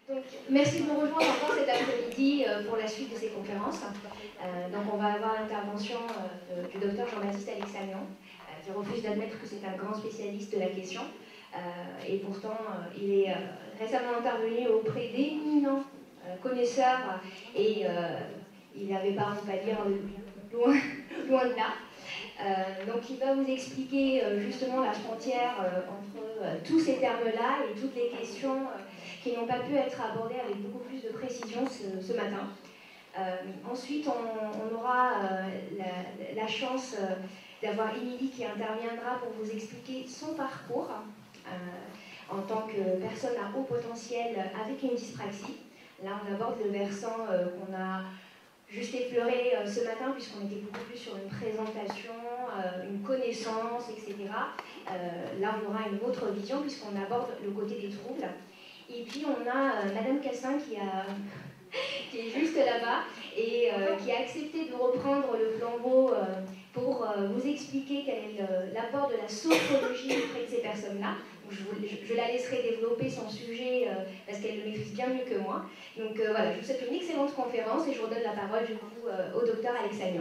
Donc, merci de nous rejoindre encore cet après-midi pour la suite de ces conférences. Donc, on va avoir l'intervention du docteur Jean-Baptiste Alexanian, qui refuse d'admettre que c'est un grand spécialiste de la question. Et pourtant, il est récemment intervenu auprès d'éminents connaisseurs et il n'avait pas honte à dire loin de là. Donc il va vous expliquer justement la frontière entre tous ces termes-là et toutes les questions qui n'ont pas pu être abordées avec beaucoup plus de précision ce matin. Ensuite, on aura la chance d'avoir Émilie qui interviendra pour vous expliquer son parcours en tant que personne à haut potentiel avec une dyspraxie. Là, on aborde le versant qu'on a juste effleuré ce matin, puisqu'on était beaucoup plus sur une présentation, une connaissance, etc. Là, on aura une autre vision, puisqu'on aborde le côté des troubles. Et puis, on a Madame Cassin qui est juste là-bas et qui a accepté de reprendre le flambeau pour vous expliquer quel est l'apport de la sophrologie auprès de ces personnes-là. Je la laisserai développer son sujet parce qu'elle le maîtrise bien mieux que moi. Donc voilà, je vous souhaite une excellente conférence et je redonne la parole du coup au docteur Alexanian.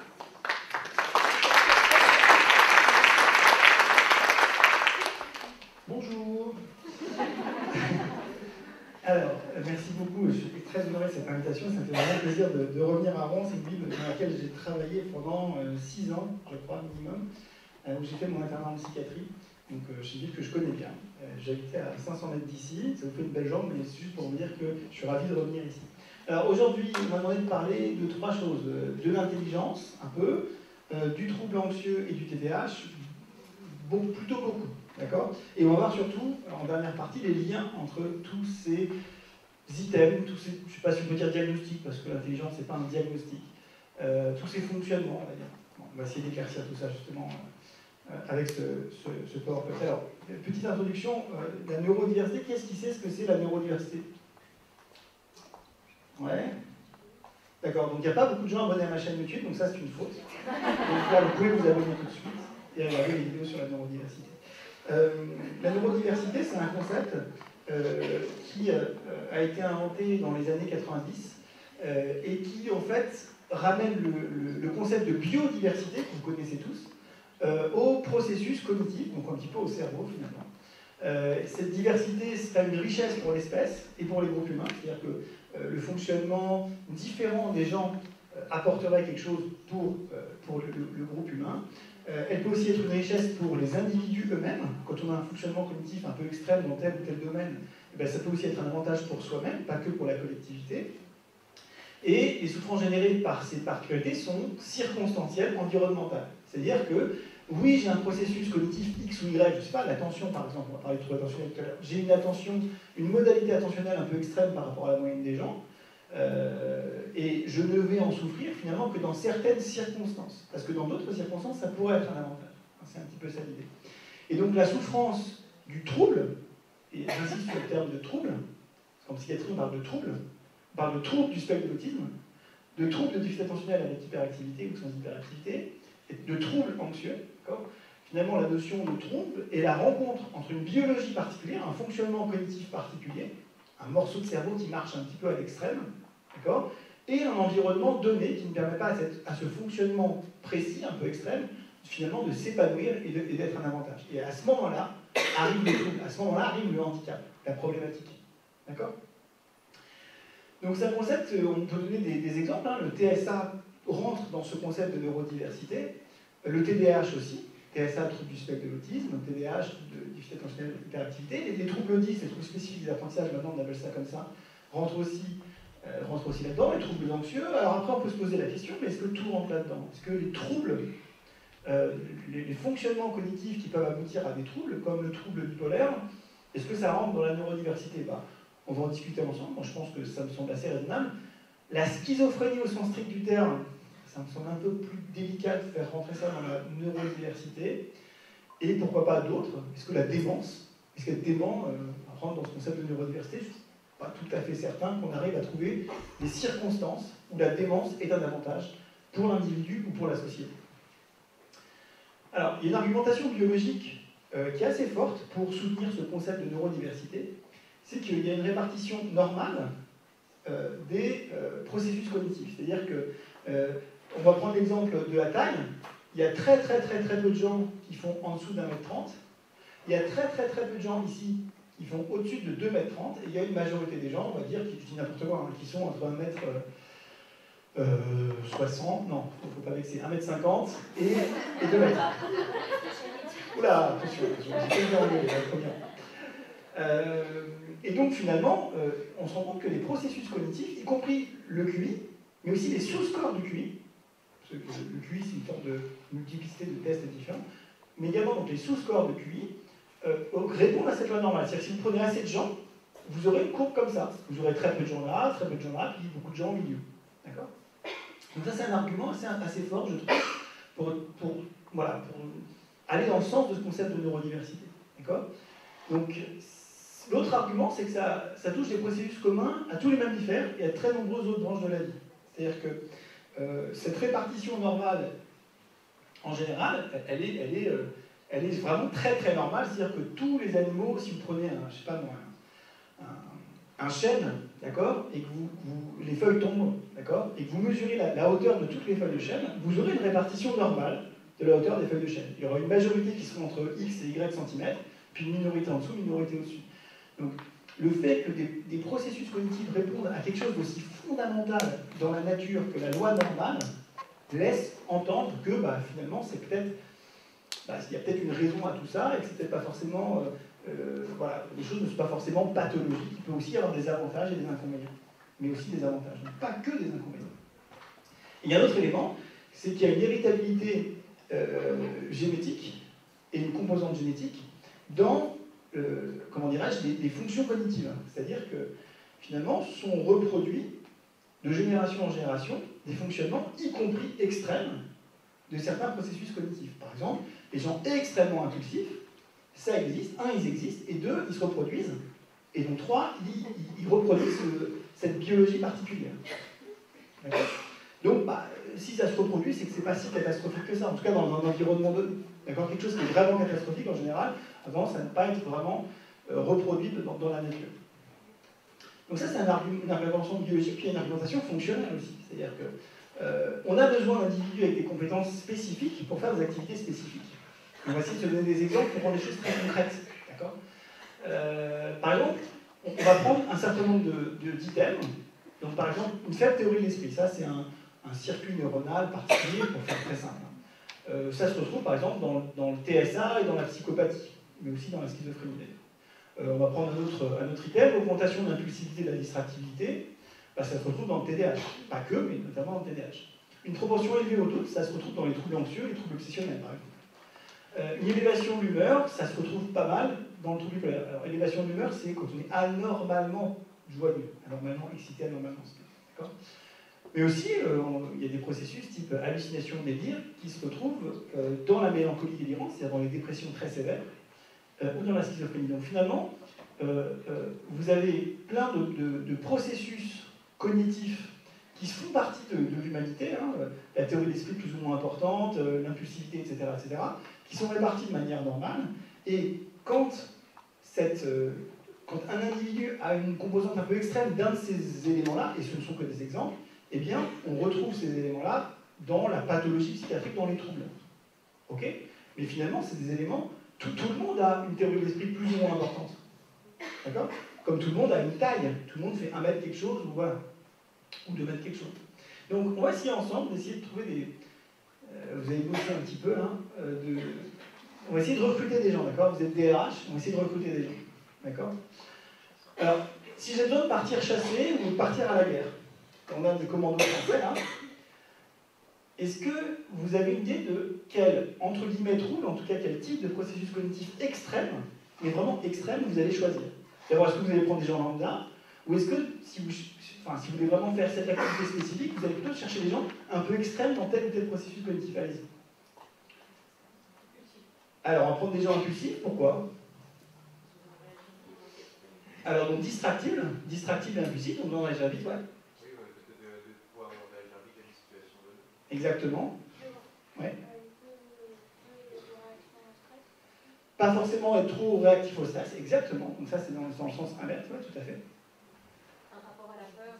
Bonjour. Alors, merci beaucoup, je suis très honoré de cette invitation, ça me fait vraiment plaisir de revenir à Rouen, c'est une ville dans laquelle j'ai travaillé pendant 6 ans, je crois, minimum, où j'ai fait mon internat en psychiatrie, donc c'est une ville que je connais bien. J'habitais à 500 mètres d'ici, ça vous fait une belle jambe, mais c'est juste pour vous dire que je suis ravi de revenir ici. Alors aujourd'hui, on m'a demandé de parler de 3 choses, de l'intelligence, un peu, du trouble anxieux et du TDAH, plutôt beaucoup. D'accord ? Et on va voir surtout, en dernière partie, les liens entre tous ces items, je ne sais pas si on peut dire diagnostic, parce que l'intelligence, ce n'est pas un diagnostic, tous ces fonctionnements, on va dire. Bon, on va essayer d'éclaircir tout ça, justement, avec ce PowerPoint. Alors, petite introduction, la neurodiversité, qu'est-ce qui sait ce que c'est la neurodiversité ? Ouais. D'accord, donc il n'y a pas beaucoup de gens abonnés à ma chaîne YouTube, donc ça, c'est une faute. Donc là, vous pouvez vous abonner tout de suite et regarder les vidéos sur la neurodiversité. La neurodiversité, c'est un concept qui a été inventé dans les années 90 et qui, en fait, ramène le concept de biodiversité, que vous connaissez tous, au processus cognitif, donc un petit peu au cerveau, finalement. Cette diversité, c'est une richesse pour l'espèce et pour les groupes humains, c'est-à-dire que le fonctionnement différent des gens apporterait quelque chose pour le groupe humain. Elle peut aussi être une richesse pour les individus eux-mêmes. Quand on a un fonctionnement cognitif un peu extrême dans tel ou tel domaine, ça peut aussi être un avantage pour soi-même, pas que pour la collectivité. Et les souffrances générées par ces particularités sont circonstancielles, environnementales. C'est-à-dire que, oui, j'ai un processus cognitif X ou Y, je ne sais pas, l'attention par exemple, on va parler de trouble attentionnel tout à l'heure. J'ai une modalité attentionnelle un peu extrême par rapport à la moyenne des gens. Et je ne vais en souffrir finalement que dans certaines circonstances. Parce que dans d'autres circonstances, ça pourrait être un avantage. C'est un petit peu ça l'idée. Et donc la souffrance du trouble, et j'insiste sur le terme de trouble, parce qu'en psychiatrie on parle de trouble du spectre de l'autisme, de trouble de déficit attentionnel avec hyperactivité ou sans hyperactivité, et de trouble anxieux. Finalement la notion de trouble est la rencontre entre une biologie particulière, un fonctionnement cognitif particulier, un morceau de cerveau qui marche un petit peu à l'extrême, et un environnement donné qui ne permet pas à ce fonctionnement précis, un peu extrême, finalement de s'épanouir et d'être un avantage. Et à ce moment-là, arrive le trouble, à ce moment-là arrive le handicap, la problématique. D'accord ? Donc c'est un concept, on peut donner des exemples, hein. Le TSA rentre dans ce concept de neurodiversité, le TDAH aussi, TSA, trouble du spectre de l'autisme, TDAH, de déficit attentionnel hyperactivité, les troubles 10, les troubles spécifiques des apprentissages, maintenant on appelle ça comme ça, rentrent aussi là-dedans, les troubles anxieux. Alors après, on peut se poser la question, mais est-ce que tout rentre là-dedans ? Est-ce que les troubles, les fonctionnements cognitifs qui peuvent aboutir à des troubles, comme le trouble bipolaire, est-ce que ça rentre dans la neurodiversité ? On va en discuter ensemble. Moi, je pense que ça me semble assez raisonnable. La schizophrénie au sens strict du terme, ça me semble un peu plus délicat de faire rentrer ça dans la neurodiversité. Et pourquoi pas d'autres ? Est-ce que la démence, est-ce qu'être dément rentre dans ce concept de neurodiversité ? Je ne suis pas tout à fait certain qu'on arrive à trouver des circonstances où la démence est un avantage pour l'individu ou pour la société. Alors, il y a une argumentation biologique qui est assez forte pour soutenir ce concept de neurodiversité. c'est qu'il y a une répartition normale des processus cognitifs. C'est-à-dire que, on va prendre l'exemple de la taille, il y a très peu de gens qui font en dessous d'1m30, il y a très peu de gens ici qui font au-dessus de 2m30, et il y a une majorité des gens, on va dire, qui, je dis n'importe quoi, hein, qui sont entre 1m60, non, il ne faut pas vexer, 1m50 et 2m. Oula, attention, j'ai bien enlevé, et donc finalement, on se rend compte que les processus cognitifs, y compris le QI, mais aussi les sous-scores du QI, parce que le QI c'est une sorte de multiplicité de tests différents, mais également donc, les sous-scores de QI répondent à cette loi normale. C'est-à-dire que si vous prenez assez de gens, vous aurez une courbe comme ça. Vous aurez très peu de gens là, très peu de gens là, puis beaucoup de gens au milieu. D'accord ? Donc ça c'est un argument assez fort, je trouve, pour aller dans le sens de ce concept de neurodiversité. D'accord ? Donc l'autre argument, c'est que ça touche des processus communs à tous les mammifères et à très nombreuses autres branches de la vie. C'est-à-dire que cette répartition normale, en général, elle est vraiment très normale. C'est-à-dire que tous les animaux, si vous prenez je sais pas moi, un chêne, d'accord, et que les feuilles tombent, d'accord, et que vous mesurez la hauteur de toutes les feuilles de chêne, vous aurez une répartition normale de la hauteur des feuilles de chêne. Il y aura une majorité qui sera entre X et Y centimètres, puis une minorité en dessous, une minorité au-dessus. Donc, le fait que des processus cognitifs répondent à quelque chose d'aussi fondamental dans la nature que la loi normale laisse entendre que finalement, c'est peut-être, il y a peut-être une raison à tout ça et que c'est peut-être pas forcément, les choses ne sont pas forcément pathologiques. Il peut aussi y avoir des avantages et des inconvénients, mais aussi des avantages, donc pas que des inconvénients. Et il y a un autre élément, c'est qu'il y a une héritabilité génétique et une composante génétique dans des fonctions cognitives. C'est-à-dire que, finalement, sont reproduits de génération en génération des fonctionnements, y compris extrêmes, de certains processus cognitifs. Par exemple, les gens extrêmement impulsifs, ça existe, ils existent, et deux, ils se reproduisent, et donc trois, ils reproduisent cette biologie particulière. D'accord ? Donc, si ça se reproduit, c'est que c'est pas si catastrophique que ça, en tout cas dans un environnement donné. D'accord ? Quelque chose qui est vraiment catastrophique, en général, a tendance à ne pas être vraiment reproduit dans la nature. Donc ça, c'est une argumentation biologique, puis une argumentation fonctionnelle aussi. C'est-à-dire qu'on a besoin d'individus avec des compétences spécifiques pour faire des activités spécifiques. On va essayer de se donner des exemples pour rendre les choses très concrètes. D'accord ? Par exemple, on va prendre un certain nombre d'items. Donc par exemple, une faible théorie de l'esprit. Ça, c'est un circuit neuronal particulier, pour faire très simple. Ça se retrouve par exemple dans le TSA et dans la psychopathie, mais aussi dans la schizophrénie d'ailleurs. On va prendre un autre item, l'augmentation de l'impulsivité et de la distractivité, ça se retrouve dans le TDAH. Pas que, mais notamment dans le TDAH. Une proportion élevée au doute, ça se retrouve dans les troubles anxieux et les troubles obsessionnels, par exemple. Une élévation de l'humeur, ça se retrouve pas mal dans le trouble bipolaire. Alors, élévation de l'humeur, c'est quand on est anormalement joyeux, anormalement excité, anormalement stressé. D'accord ? Mais aussi, il y a des processus type hallucination, délire, qui se retrouvent dans la mélancolie délirante, c'est-à-dire dans les dépressions très sévères, ou dans la schizophrénie. Donc finalement, vous avez plein de processus cognitifs qui font partie de l'humanité, la théorie de l'esprit plus ou moins importante, l'impulsivité, etc., qui sont répartis de manière normale. Et quand un individu a une composante un peu extrême d'un de ces éléments-là, et ce ne sont que des exemples, eh bien, on retrouve ces éléments-là dans la pathologie psychiatrique, dans les troubles. Ok ? Mais finalement, c'est des éléments... Tout le monde a une théorie de l'esprit plus ou moins importante. D'accord ? Comme tout le monde a une taille. Tout le monde fait 1 mètre quelque chose, ou voilà. Ou 2 mètres quelque chose. Donc, on va essayer ensemble d'essayer de trouver des... vous avez bossé un petit peu, on va essayer de recruter des gens, d'accord ? Vous êtes DRH, on va essayer de recruter des gens. D'accord ? Alors, si j'ai besoin de partir chasser ou de partir à la guerre, on a des commandos français, là. Est-ce que vous avez une idée de quel, entre guillemets, trouble, en tout cas quel type de processus cognitif extrême, mais vraiment extrême, vous allez choisir ? D'abord, est-ce que vous allez prendre des gens lambda, ou est-ce que, si vous voulez vraiment faire cette activité spécifique, vous allez plutôt chercher des gens un peu extrêmes dans tel ou tel processus cognitif ? Allez-y. Alors, on va prendre des gens impulsifs, pourquoi ? Alors, donc distractible et impulsif, on en a déjà vite, ouais. Exactement. Ouais. Pas forcément être trop réactif au stress, exactement. Donc ça, c'est dans le sens inverse, ouais, tout à fait. Un rapport à la peur.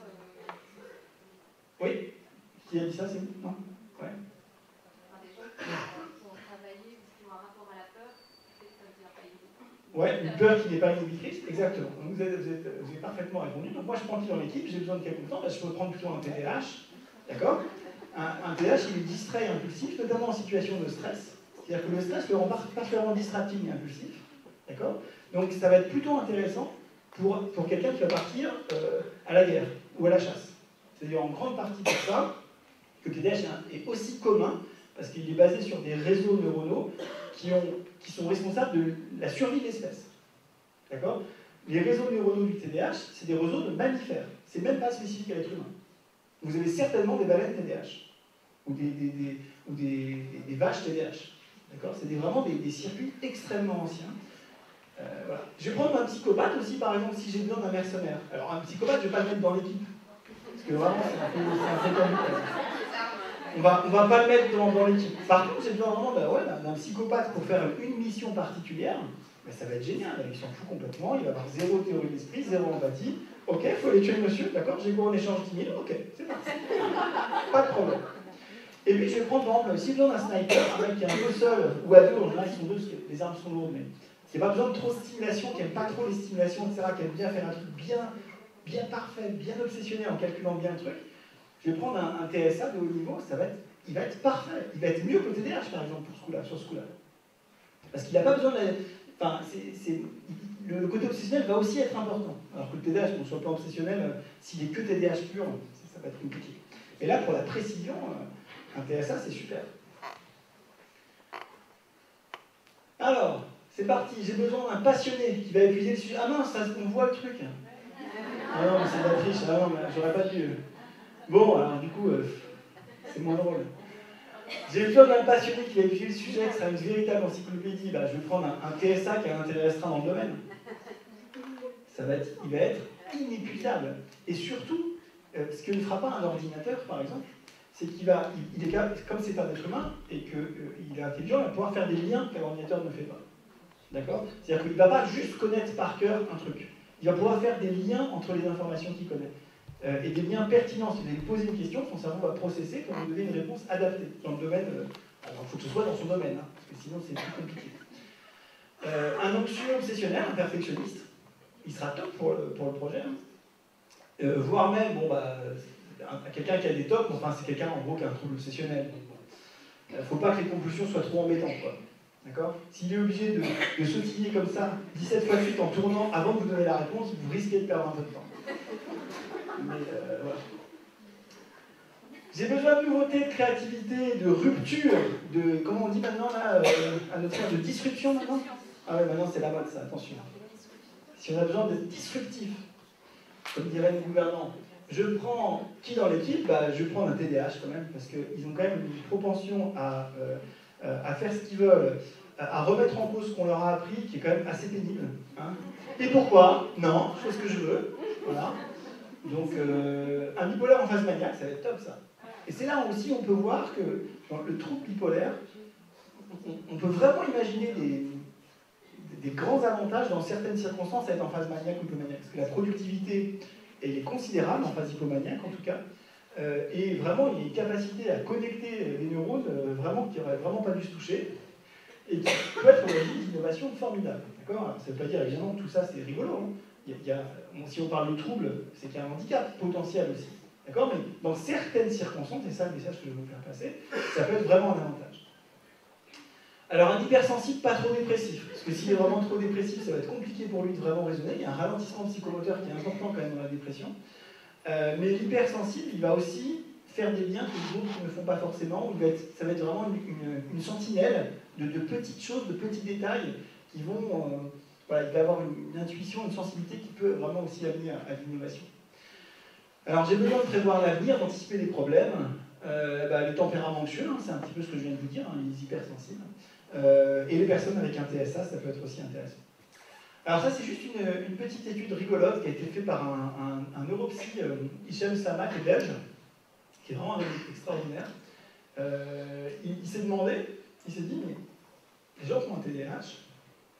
Oui. Qui a dit ça, c'est vous? Non? Ouais. Enfin, des gens qui ont travaillé ou qui ont un rapport à la peur, peut-être que ça ne devient pas évident. Ouais, une peur qui n'est pas inhibitrice, exactement. Donc vous avez parfaitement répondu. Donc moi, je prends qui dans l'équipe, j'ai besoin de quelqu'un de temps, je peux prendre plutôt un TDAH, d'accord? Un TDAH, il est distrait et impulsif, notamment en situation de stress. C'est-à-dire que le stress le rend particulièrement distractif et impulsif, d'accord? Donc ça va être plutôt intéressant pour quelqu'un qui va partir à la guerre ou à la chasse. C'est-à-dire en grande partie pour ça que le TDAH est aussi commun, parce qu'il est basé sur des réseaux neuronaux qui sont responsables de la survie de l'espèce. D'accord? Les réseaux neuronaux du TDAH, c'est des réseaux de mammifères. C'est même pas spécifique à l'être humain. Vous avez certainement des baleines TDAH, ou des vaches TDAH. D'accord? C'est vraiment des circuits extrêmement anciens. Voilà. Je vais prendre un psychopathe aussi, par exemple, si j'ai besoin d'un mercenaire. Alors, un psychopathe, je ne vais pas le mettre dans l'équipe. Parce que vraiment, c'est un peu tendu. On va pas le mettre dans l'équipe. Par contre, j'ai besoin vraiment d'un psychopathe pour faire une mission particulière. Mais ça va être génial. Il s'en fout complètement. Il va avoir zéro théorie d'esprit, zéro empathie. Ok, il faut aller tuer monsieur. D'accord, j'ai quoi en échange 10 000. Ok, c'est parti. Pas de problème. Et puis je vais prendre par exemple, si j'ai besoin d'un sniper, un mec qui est un peu seul, ou à deux, en général ils sont deux parce que les armes sont lourdes, mais qui n'a pas besoin de trop de stimulation, qui n'aime pas trop les stimulations, etc., qui aime bien faire un truc bien parfait, bien obsessionnel en calculant bien le truc, je vais prendre un TSA de haut niveau, il va être parfait, il va être mieux que le TDAH par exemple sur ce coup-là. Parce qu'il n'a pas besoin de enfin, le côté obsessionnel va aussi être important. Alors que le TDAH, bon, sur le plan obsessionnel, s'il est que TDAH pur, ça va être compliqué. Et là, pour la précision, un TSA, c'est super. Alors, c'est parti. J'ai besoin d'un passionné qui va épuiser le sujet. Ah mince, on voit le truc. Ah non, mais c'est de la triche. Ah non, mais j'aurais pas dû. Bon, alors du coup, c'est moins drôle. J'ai besoin d'un passionné qui va épuiser le sujet, qui sera une véritable encyclopédie. Bah, je vais prendre un TSA qui a un intérêt restreint dans le domaine. Il va être inépuisable. Et surtout, ce que ne fera pas un ordinateur, par exemple, c'est qu'il est capable, comme c'est un être humain et qu'il est intelligent, il va pouvoir faire des liens qu'un ordinateur ne fait pas. D'accord? C'est-à-dire qu'il ne va pas juste connaître par cœur un truc. Il va pouvoir faire des liens entre les informations qu'il connaît. Et des liens pertinents. Si vous allez lui poser une question, son cerveau va processer pour vous donner une réponse adaptée. Dans le domaine, alors il faut que ce soit dans son domaine, hein, parce que sinon c'est plus compliqué. Un anxieux obsessionnel, un perfectionniste, il sera top pour le projet. Hein. Voire même, quelqu'un qui a des tops, enfin c'est quelqu'un en gros qui a un trouble obsessionnel. Il ne faut pas que les compulsions soient trop embêtantes, quoi. D'accord? S'il est obligé de sautiller comme ça 17 fois de suite en tournant avant de vous donner la réponse, vous risquez de perdre un peu de temps. Mais voilà. J'ai besoin de nouveauté, de créativité, de rupture, de, comment on dit maintenant là, à notre ère, de disruption maintenant? Ah ouais, maintenant c'est la mode ça, attention. Si on a besoin d'être disruptif, comme dirait le gouvernement, je prends qui dans l'équipe? Je prends un TDAH quand même, parce qu'ils ont quand même une propension à faire ce qu'ils veulent, à remettre en cause ce qu'on leur a appris, qui est quand même assez pénible. Hein. Et pourquoi? Non, je fais ce que je veux. Voilà. Donc, un bipolaire en phase maniaque, ça va être top ça. Et c'est là aussi on peut voir que dans le trouble bipolaire, on peut vraiment imaginer des grands avantages dans certaines circonstances à être en phase maniaque ou hypomaniaque. Parce que la productivité, elle est considérable en phase hypomaniaque en tout cas. Et vraiment, il y a une capacité à connecter les neurones vraiment qui n'auraient vraiment pas dû se toucher et qui peut être une innovation formidable. D'accord? Ça ne veut pas dire évidemment que tout ça c'est rigolo. Hein. Si on parle de trouble, c'est qu'il y a un handicap potentiel aussi. D'accord? Mais dans certaines circonstances, et ça le message que je vais vous faire passer, ça peut être vraiment un avantage. Alors un hypersensible pas trop dépressif, parce que s'il est vraiment trop dépressif, ça va être compliqué pour lui de vraiment raisonner. Il y a un ralentissement psychomoteur qui est important quand même dans la dépression. Mais l'hypersensible, il va aussi faire des liens que les autres ne font pas forcément. Ça va être vraiment une sentinelle de petites choses, de petits détails qui vont... il va avoir une intuition, une sensibilité qui peut vraiment aussi amener à l'innovation. Alors j'ai besoin de prévoir l'avenir, d'anticiper les problèmes. Les tempéraments anxieux, hein, c'est un petit peu ce que je viens de vous dire, hein, les hypersensibles. Et les personnes avec un TSA, ça peut être aussi intéressant. Alors ça, c'est juste une petite étude rigolote qui a été faite par un neuropsy, Hichem Sama, qui est belge, qui est vraiment extraordinaire. Il s'est demandé, il s'est dit, mais les gens qui ont un TDAH,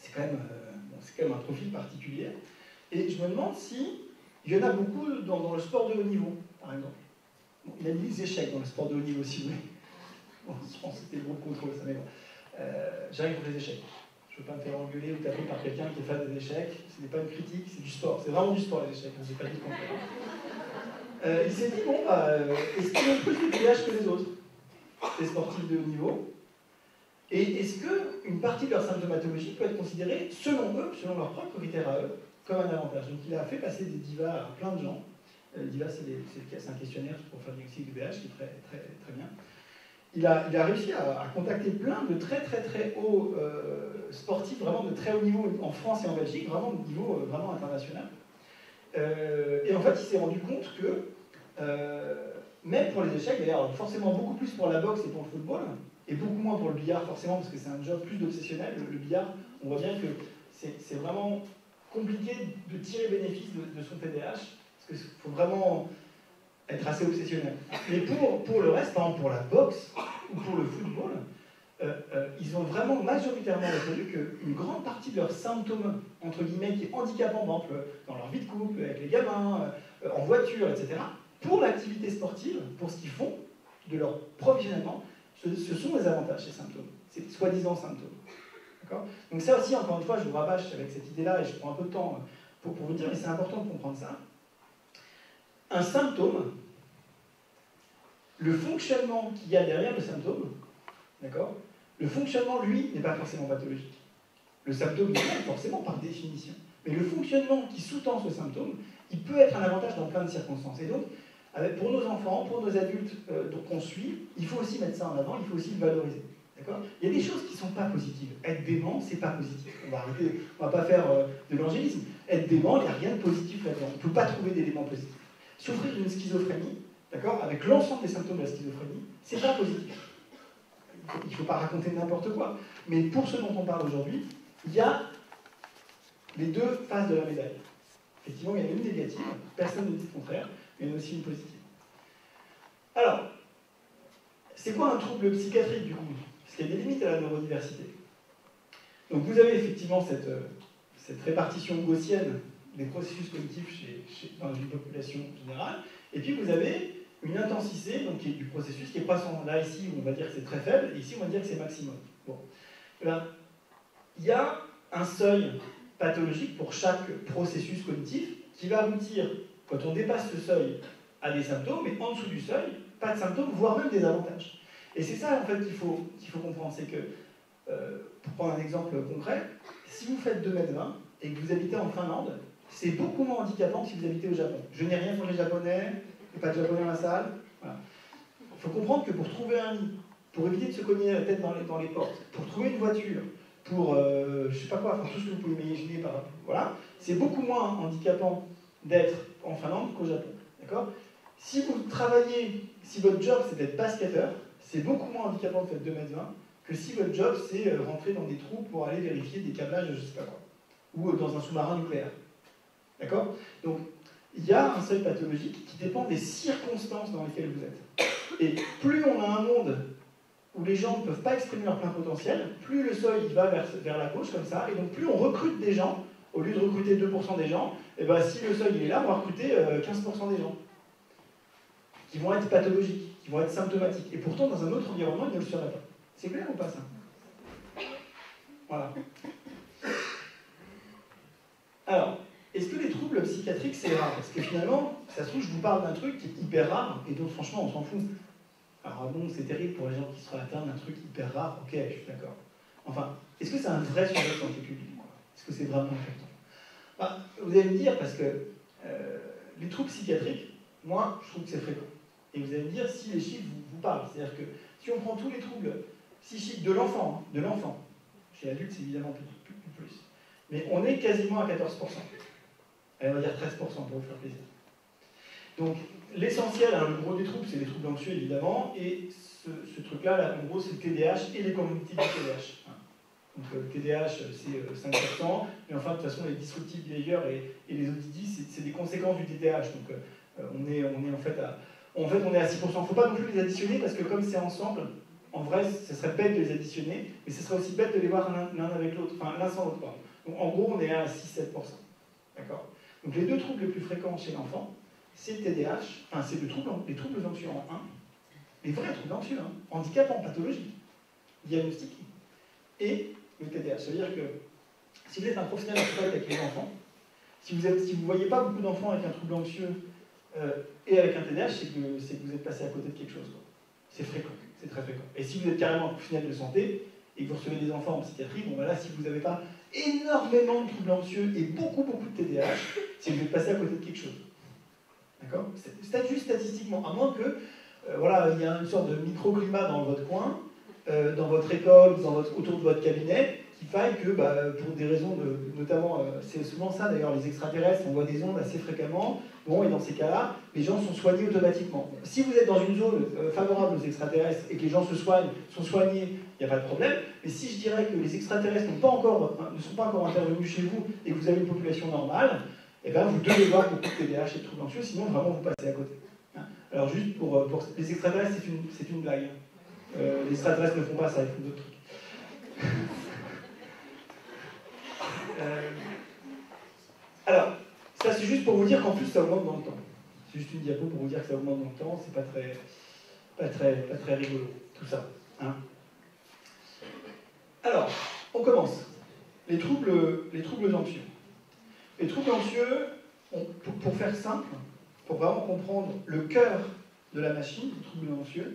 c'est quand même un profil particulier. Et je me demande si il y en a beaucoup dans le sport de haut niveau, par exemple. Bon, il a mis les échecs dans le sport de haut niveau, si vous voulez. Bon, je pense que c'était le groupe contrôle, ça, mais bon. J'arrive pour les échecs. Je ne veux pas me faire engueuler ou taper par quelqu'un qui est fan des échecs. Ce n'est pas une critique, c'est du sport. C'est vraiment du sport, les échecs. Je n'ai pas dit le contraire. Il s'est dit, bon, est-ce qu'ils ont plus de TDAH que les autres, les sportifs de haut niveau? Et est-ce qu'une partie de leur symptomatologie peut être considérée, selon eux, selon leurs propres critères à eux, comme un avantage? Donc il a fait passer des divas à plein de gens. Diva, c'est un questionnaire pour faire le diagnostic du VIH qui est très, très, très bien. Il a réussi à contacter plein de très très très hauts sportifs, vraiment de très haut niveau en France et en Belgique, vraiment de niveau vraiment international. Et en fait, il s'est rendu compte que, même pour les échecs, d'ailleurs, forcément beaucoup plus pour la boxe et pour le football, et beaucoup moins pour le billard, forcément, parce que c'est un job plus d'obsessionnel. Le billard, on voit bien que c'est vraiment compliqué de tirer bénéfice de son TDAH, parce qu'il faut vraiment être assez obsessionnel. Mais pour le reste, par exemple pour la boxe ou pour le football, ils ont vraiment majoritairement reconnu qu'une grande partie de leurs symptômes, entre guillemets, qui est handicapant, par exemple, dans leur vie de couple, avec les gamins, en voiture, etc., pour l'activité sportive, pour ce qu'ils font, de leur professionnellement, ce sont des avantages, ces symptômes, ces soi-disant symptômes. D'accord ? Donc ça aussi, encore une fois, je vous rabâche avec cette idée-là, et je prends un peu de temps pour vous dire, mais c'est important de comprendre ça. Un symptôme, le fonctionnement qu'il y a derrière le symptôme, d'accord ? Le fonctionnement, lui, n'est pas forcément pathologique. Le symptôme, forcément, par définition. Mais le fonctionnement qui sous-tend ce symptôme, il peut être un avantage dans plein de circonstances. Et donc, pour nos enfants, pour nos adultes qu'on suit, il faut aussi mettre ça en avant, il faut aussi le valoriser. D'accord ? Il y a des choses qui ne sont pas positives. Être dément, c'est pas positif. On va arrêter, on ne va pas faire de l'angélisme. Être dément, il n'y a rien de positif là-dedans. On ne peut pas trouver d'éléments positifs. Souffrir d'une schizophrénie, d'accord, avec l'ensemble des symptômes de la schizophrénie, c'est pas positif. Il ne faut pas raconter n'importe quoi. Mais pour ce dont on parle aujourd'hui, il y a les deux faces de la médaille. Effectivement, il y en a une négative, personne ne dit le contraire, mais il y en a aussi une positive. Alors, c'est quoi un trouble psychiatrique du coup? Parce qu'il y a des limites à la neurodiversité. Donc vous avez effectivement cette répartition gaussienne des processus cognitifs dans une population générale, et puis vous avez une intensité donc, qui est du processus qui est croissant. Là, ici, on va dire que c'est très faible, et ici, on va dire que c'est maximum. Bon. Là, il y a un seuil pathologique pour chaque processus cognitif qui va aboutir, quand on dépasse ce seuil, à des symptômes, mais en dessous du seuil, pas de symptômes, voire même des avantages. Et c'est ça, en fait, qu'il faut comprendre. C'est que, pour prendre un exemple concret, si vous faites 2,20 m et que vous habitez en Finlande, c'est beaucoup moins handicapant que si vous habitez au Japon. Je n'ai rien contre les Japonais, il n'y a pas de Japonais dans la salle. Voilà. Il faut comprendre que pour trouver un lit, pour éviter de se cogner la tête dans les portes, pour trouver une voiture, pour, je ne sais pas quoi, enfin, tout ce que vous pouvez imaginer, voilà, c'est beaucoup moins handicapant d'être en Finlande qu'au Japon. D'accord ? Si vous travaillez, si votre job c'est d'être basketteur, c'est beaucoup moins handicapant de faire 2,20 m que si votre job c'est rentrer dans des trous pour aller vérifier des câblages, je ne sais pas quoi, ou dans un sous-marin nucléaire. D'accord ? Donc, il y a un seuil pathologique qui dépend des circonstances dans lesquelles vous êtes. Et plus on a un monde où les gens ne peuvent pas exprimer leur plein potentiel, plus le seuil il va vers la gauche, comme ça, et donc plus on recrute des gens, au lieu de recruter 2% des gens, et ben si le seuil il est là, on va recruter 15% des gens, qui vont être pathologiques, qui vont être symptomatiques. Et pourtant, dans un autre environnement, ils ne le seraient pas. C'est clair ou pas, ça? Voilà. Alors, est-ce que les troubles psychiatriques, c'est rare? Parce que finalement, ça se trouve, je vous parle d'un truc qui est hyper rare, et donc franchement, on s'en fout. Alors bon, c'est terrible pour les gens qui seraient atteints d'un truc hyper rare, ok, je suis d'accord. Enfin, est-ce que c'est un vrai sujet de santé publique? Est-ce que c'est vraiment important? Bah, vous allez me dire, parce que les troubles psychiatriques, moi, je trouve que c'est fréquent. Et vous allez me dire si les chiffres vous parlent. C'est-à-dire que si on prend tous les troubles psychiques de l'enfant, chez l'adulte, c'est évidemment plus. Mais on est quasiment à 14%. Allez, on va dire 13% pour vous faire plaisir. Donc, l'essentiel, hein, le gros des troubles, c'est les troubles anxieux, évidemment, et ce truc-là, là, en gros, c'est le TDAH et les comorbidité du TDAH. Donc, le TDAH, c'est 5%, mais enfin, de toute façon, les disruptive behavior et les ODD, c'est des conséquences du TDAH. Donc, on est en fait à 6%. Il ne faut pas non plus les additionner, parce que comme c'est ensemble, en vrai, ce serait bête de les additionner, mais ce serait aussi bête de les voir l'un avec l'autre, enfin l'un sans l'autre. Donc en gros, on est à 6-7%. D'accord? Donc les deux troubles les plus fréquents chez l'enfant, c'est le TDAH, enfin c'est les troubles anxieux en 1, les vrais troubles anxieux, hein, handicapants, pathologiques, diagnostiqués, et le TDAH. Ça veut dire que si vous êtes un professionnel avec les enfants, si vous ne voyez pas beaucoup d'enfants avec un trouble anxieux et avec un TDAH, c'est que vous êtes passé à côté de quelque chose. C'est fréquent, c'est très fréquent. Et si vous êtes carrément un professionnel de santé et que vous recevez des enfants en psychiatrie, bon voilà, si vous n'avez pas énormément de troubles anxieux et beaucoup de TDAH, c'est que vous êtes passé à côté de quelque chose. D'accord? C'est juste statistiquement, à moins que voilà, il y a une sorte de microclimat dans votre coin, dans votre école, autour de votre cabinet, qu'il faille que, pour des raisons notamment, c'est souvent ça d'ailleurs, les extraterrestres, on voit des ondes assez fréquemment, bon, et dans ces cas-là, les gens sont soignés automatiquement. Si vous êtes dans une zone favorable aux extraterrestres et que les gens sont soignés, il n'y a pas de problème, mais si je dirais que les extraterrestres ne sont pas encore intervenus chez vous et que vous avez une population normale, eh bien, vous devez voir beaucoup de TDAH et de troubles anxieux, sinon vraiment vous passez à côté. Alors juste pour les extraterrestres, c'est une blague. Les extraterrestres ne font pas ça, ils font d'autres trucs. Alors, ça c'est juste pour vous dire qu'en plus ça augmente dans le temps. C'est juste une diapo pour vous dire que ça augmente dans le temps, c'est pas très rigolo, tout ça. Hein. Alors, on commence. Les troubles anxieux. Les troubles anxieux, pour faire simple, pour vraiment comprendre le cœur de la machine, les troubles anxieux,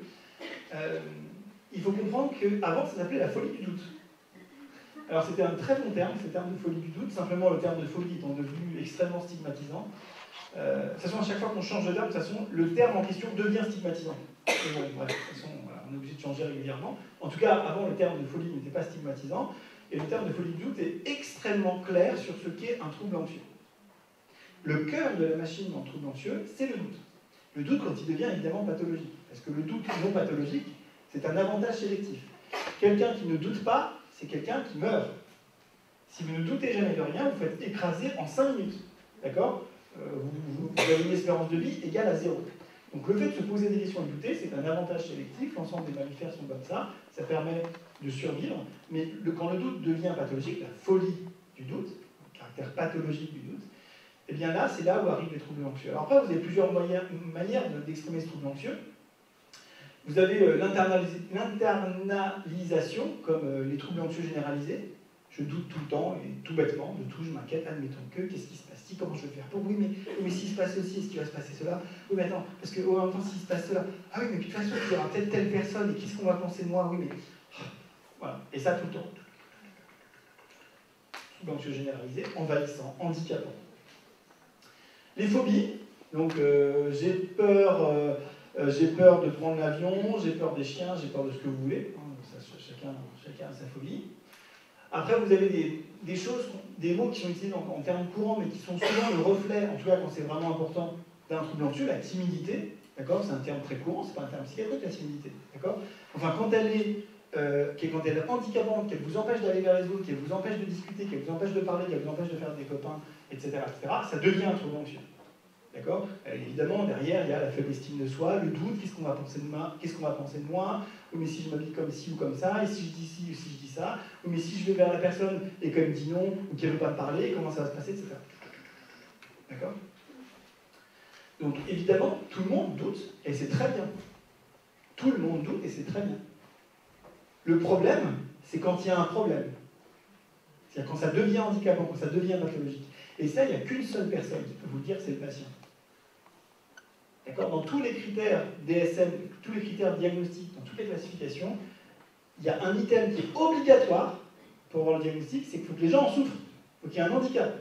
il faut comprendre qu'avant ça s'appelait la folie du doute. Alors c'était un très bon terme, ce terme de folie du doute, simplement le terme de folie étant devenu extrêmement stigmatisant. De toute façon, à chaque fois qu'on change de terme, de toute façon, le terme en question devient stigmatisant. Bon, bref, de toute façon, voilà, on est obligé de changer régulièrement. En tout cas, avant, le terme de folie n'était pas stigmatisant, et le terme de folie du doute est extrêmement clair sur ce qu'est un trouble anxieux. Le cœur de la machine dans le trouble anxieux, c'est le doute. Le doute quand il devient évidemment pathologique, parce que le doute non pathologique, c'est un avantage sélectif. Quelqu'un qui ne doute pas, c'est quelqu'un qui meurt. Si vous ne doutez jamais de rien, vous faites écraser en 5 minutes. D'accord? Vous avez une espérance de vie égale à 0. Donc le fait de se poser des questions et de douter, c'est un avantage sélectif. L'ensemble des mammifères sont comme ça. Ça permet de survivre. Mais quand le doute devient pathologique, la folie du doute, le caractère pathologique du doute, et bien là, c'est là où arrivent les troubles anxieux. Alors après, vous avez plusieurs manières d'exprimer ce trouble anxieux. Vous avez l'internalisation, comme les troubles anxieux généralisés. Je doute tout le temps, et tout bêtement, de tout, je m'inquiète, admettons que, qu'est-ce qui se passe, comment je vais faire pour, oui, mais s'il se passe ceci, est-ce qu'il va se passer cela, oui, mais attends, parce que, en même temps, s'il se passe cela, ah oui, mais de toute façon, il y aura telle personne, et qu'est-ce qu'on va penser de moi, oui, mais... Voilà, et ça tout le temps. Troubles anxieux généralisés, envahissant, handicapant. Les phobies, donc j'ai peur de prendre l'avion, j'ai peur des chiens, j'ai peur de ce que vous voulez, ça, chacun a sa phobie. Après, vous avez des choses, des mots qui sont utilisés en termes courants, mais qui sont souvent le reflet, en tout cas quand c'est vraiment important, d'un trouble anxieux, la timidité, d'accord? C'est un terme très courant, c'est pas un terme psychiatrique, la timidité, d'accord? Enfin, quand elle est handicapante, qu'elle vous empêche d'aller vers les autres, qu'elle vous empêche de discuter, qu'elle vous empêche de parler, qu'elle vous empêche de faire des copains, etc., ça devient un trouble anxieux. D'accord? Évidemment, derrière, il y a la faible estime de soi, le doute, qu'est-ce qu'on va penser de moi, oui, mais si je m'habille comme ci ou comme ça, et si je dis ci ou si je dis ça, oui, mais si je vais vers la personne et qu'elle me dit non, ou qu'elle ne veut pas me parler, comment ça va se passer, etc. D'accord? Donc, évidemment, tout le monde doute, et c'est très bien. Tout le monde doute, et c'est très bien. Le problème, c'est quand il y a un problème. C'est-à-dire quand ça devient handicapant, quand ça devient pathologique. Et ça, il n'y a qu'une seule personne qui peut vous le dire, c'est le patient. D'accord? Dans tous les critères DSM, tous les critères diagnostiques, dans toutes les classifications, il y a un item qui est obligatoire pour avoir le diagnostic, c'est qu'il faut que les gens en souffrent. Il faut qu'il y ait un handicap.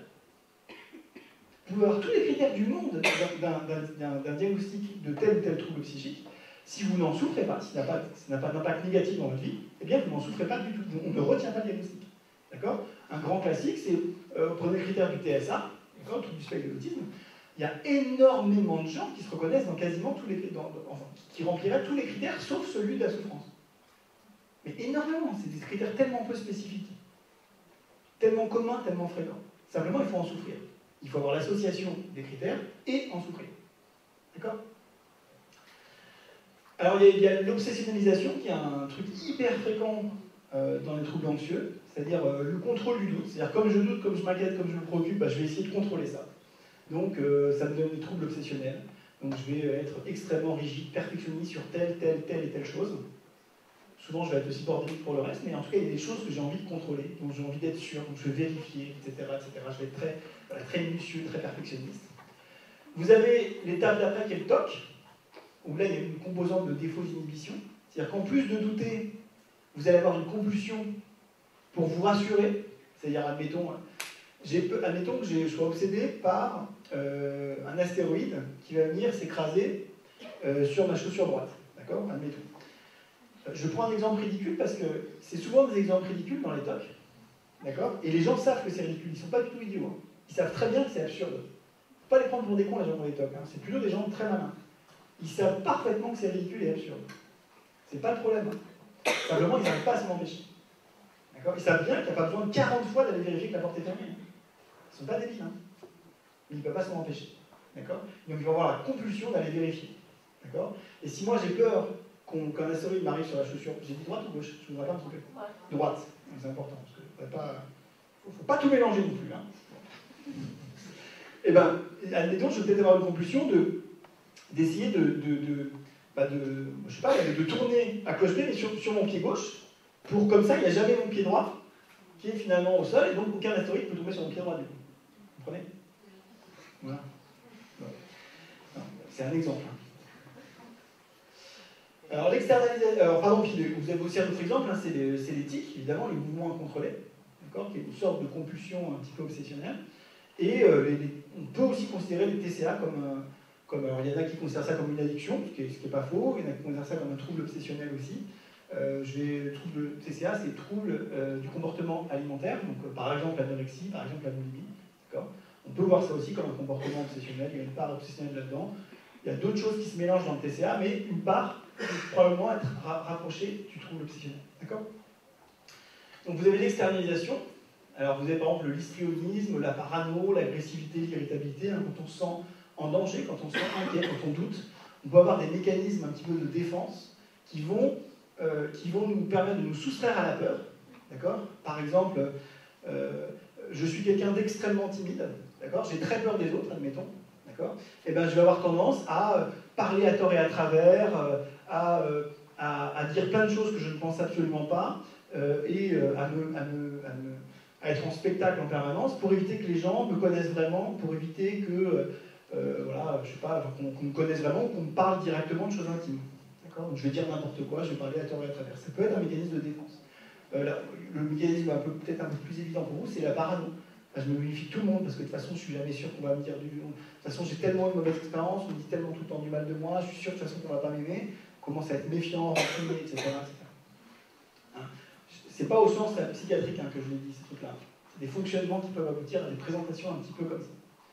Vous pouvez avoir tous les critères du monde d'un diagnostic de tel ou tel trouble psychique. Si vous n'en souffrez pas, si ça n'a pas d'impact négatif dans votre vie, eh bien vous n'en souffrez pas du tout. On ne retient pas le diagnostic. D'accord? Un grand classique, c'est, prenez le critère du TSA, d'accord, trouble du spectre de l'autisme. Il y a énormément de gens qui se reconnaissent dans quasiment tous les critères, enfin, qui rempliraient tous les critères sauf celui de la souffrance. Mais énormément, c'est des critères tellement peu spécifiques, tellement communs, tellement fréquents. Simplement, il faut en souffrir. Il faut avoir l'association des critères et en souffrir. D'accord? Alors il y a l'obsessionnalisation qui est un truc hyper fréquent dans les troubles anxieux, c'est-à-dire le contrôle du doute. C'est-à-dire comme je doute, comme je m'inquiète, comme je me préoccupe, bah, je vais essayer de contrôler ça. Donc ça me donne des troubles obsessionnels. Donc je vais être extrêmement rigide, perfectionniste sur telle et telle chose. Souvent je vais être aussi bordélique pour le reste, mais en tout cas il y a des choses que j'ai envie de contrôler, donc j'ai envie d'être sûr, donc je vais vérifier, etc. Je vais être très minutieux, très perfectionniste. Vous avez l'étape d'après qui est le TOC, où là il y a une composante de défaut d'inhibition. C'est-à-dire qu'en plus de douter, vous allez avoir une compulsion pour vous rassurer. C'est-à-dire, admettons que je sois obsédé par un astéroïde qui va venir s'écraser sur ma chaussure droite. D'accord? Admettons. Je prends un exemple ridicule parce que c'est souvent des exemples ridicules dans les TOC. D'accord? Et les gens savent que c'est ridicule. Ils ne sont pas du tout idiots. Hein. Ils savent très bien que c'est absurde. Il ne faut pas les prendre pour des cons, les gens qui ont des TOC. Hein. C'est plutôt des gens très malins. Ils savent parfaitement que c'est ridicule et absurde. C'est pas le problème. Hein. Simplement, ils n'arrivent pas à s'en empêcher. D'accord? Ils savent bien qu'il n'y a pas besoin de 40 fois d'aller vérifier que la porte est fermée. Hein. Ils ne sont pas débiles. Hein. Mais ils ne peuvent pas s'en empêcher. D'accord? Donc ils vont avoir la compulsion d'aller vérifier. D'accord? Et si moi j'ai peur qu'un astéroïde m'arrive sur la chaussure, j'ai dit droite ou gauche? Je ne voudrais pas me tromper. Droite. C'est important. Parce que faut pas tout mélanger non plus. Hein. Et bien, admettons, je vais peut-être avoir une compulsion d'essayer je sais pas, de tourner à cloche-pied, mais sur mon pied gauche, pour comme ça, il n'y a jamais mon pied droit qui est finalement au sol, et donc aucun astéroïde peut tomber sur mon pied droit du coup. Vous comprenez? Voilà. C'est un exemple. Hein. Alors l'externalisation, vous avez aussi un autre exemple, hein, c'est l'éthique, évidemment, les mouvements incontrôlés, d'accord, qui est une sorte de compulsion un petit peu obsessionnelle. Et on peut aussi considérer les TCA alors il y en a qui considèrent ça comme une addiction, ce qui est pas faux, il y en a qui considèrent ça comme un trouble obsessionnel aussi. Le trouble TCA, c'est le trouble du comportement alimentaire, donc par exemple l'anorexie, par exemple la boulimie. On peut voir ça aussi comme un comportement obsessionnel, il y a une part obsessionnelle là-dedans. Il y a d'autres choses qui se mélangent dans le TCA, mais une part peut probablement être rapprochée du trouble obsessionnel. D'accord? Donc vous avez l'externalisation. Alors vous avez par exemple le histrionisme, la parano, l'agressivité, l'irritabilité, hein, quand on se sent en danger, quand on se sent inquiet, quand on doute. On peut avoir des mécanismes un petit peu de défense qui vont nous permettre de nous soustraire à la peur. D'accord? Par exemple, je suis quelqu'un d'extrêmement timide, d'accord? J'ai très peur des autres, admettons. D'accord? Et ben, je vais avoir tendance à parler à tort et à travers, à dire plein de choses que je ne pense absolument pas, et à être en spectacle en permanence pour éviter que les gens me connaissent vraiment, pour éviter que, je sais pas, qu'on me connaisse vraiment, qu'on me parle directement de choses intimes. D'accord? Donc je vais dire n'importe quoi, je vais parler à tort et à travers. Ça peut être un mécanisme de défense. Le mécanisme peut-être un peu plus évident pour vous, c'est la parano. Je me méfie de tout le monde parce que de toute façon, je ne suis jamais sûr qu'on va me dire du. De toute façon, j'ai tellement de mauvaises expériences, on me dit tellement tout le temps du mal de moi, je suis sûr de toute façon qu'on ne va pas m'aimer, on commence à être méfiant, rancunier, etc. Hein? C'est pas au sens psychiatrique hein, que je le dis, ces trucs-là. C'est des fonctionnements qui peuvent aboutir à des présentations un petit peu comme ça.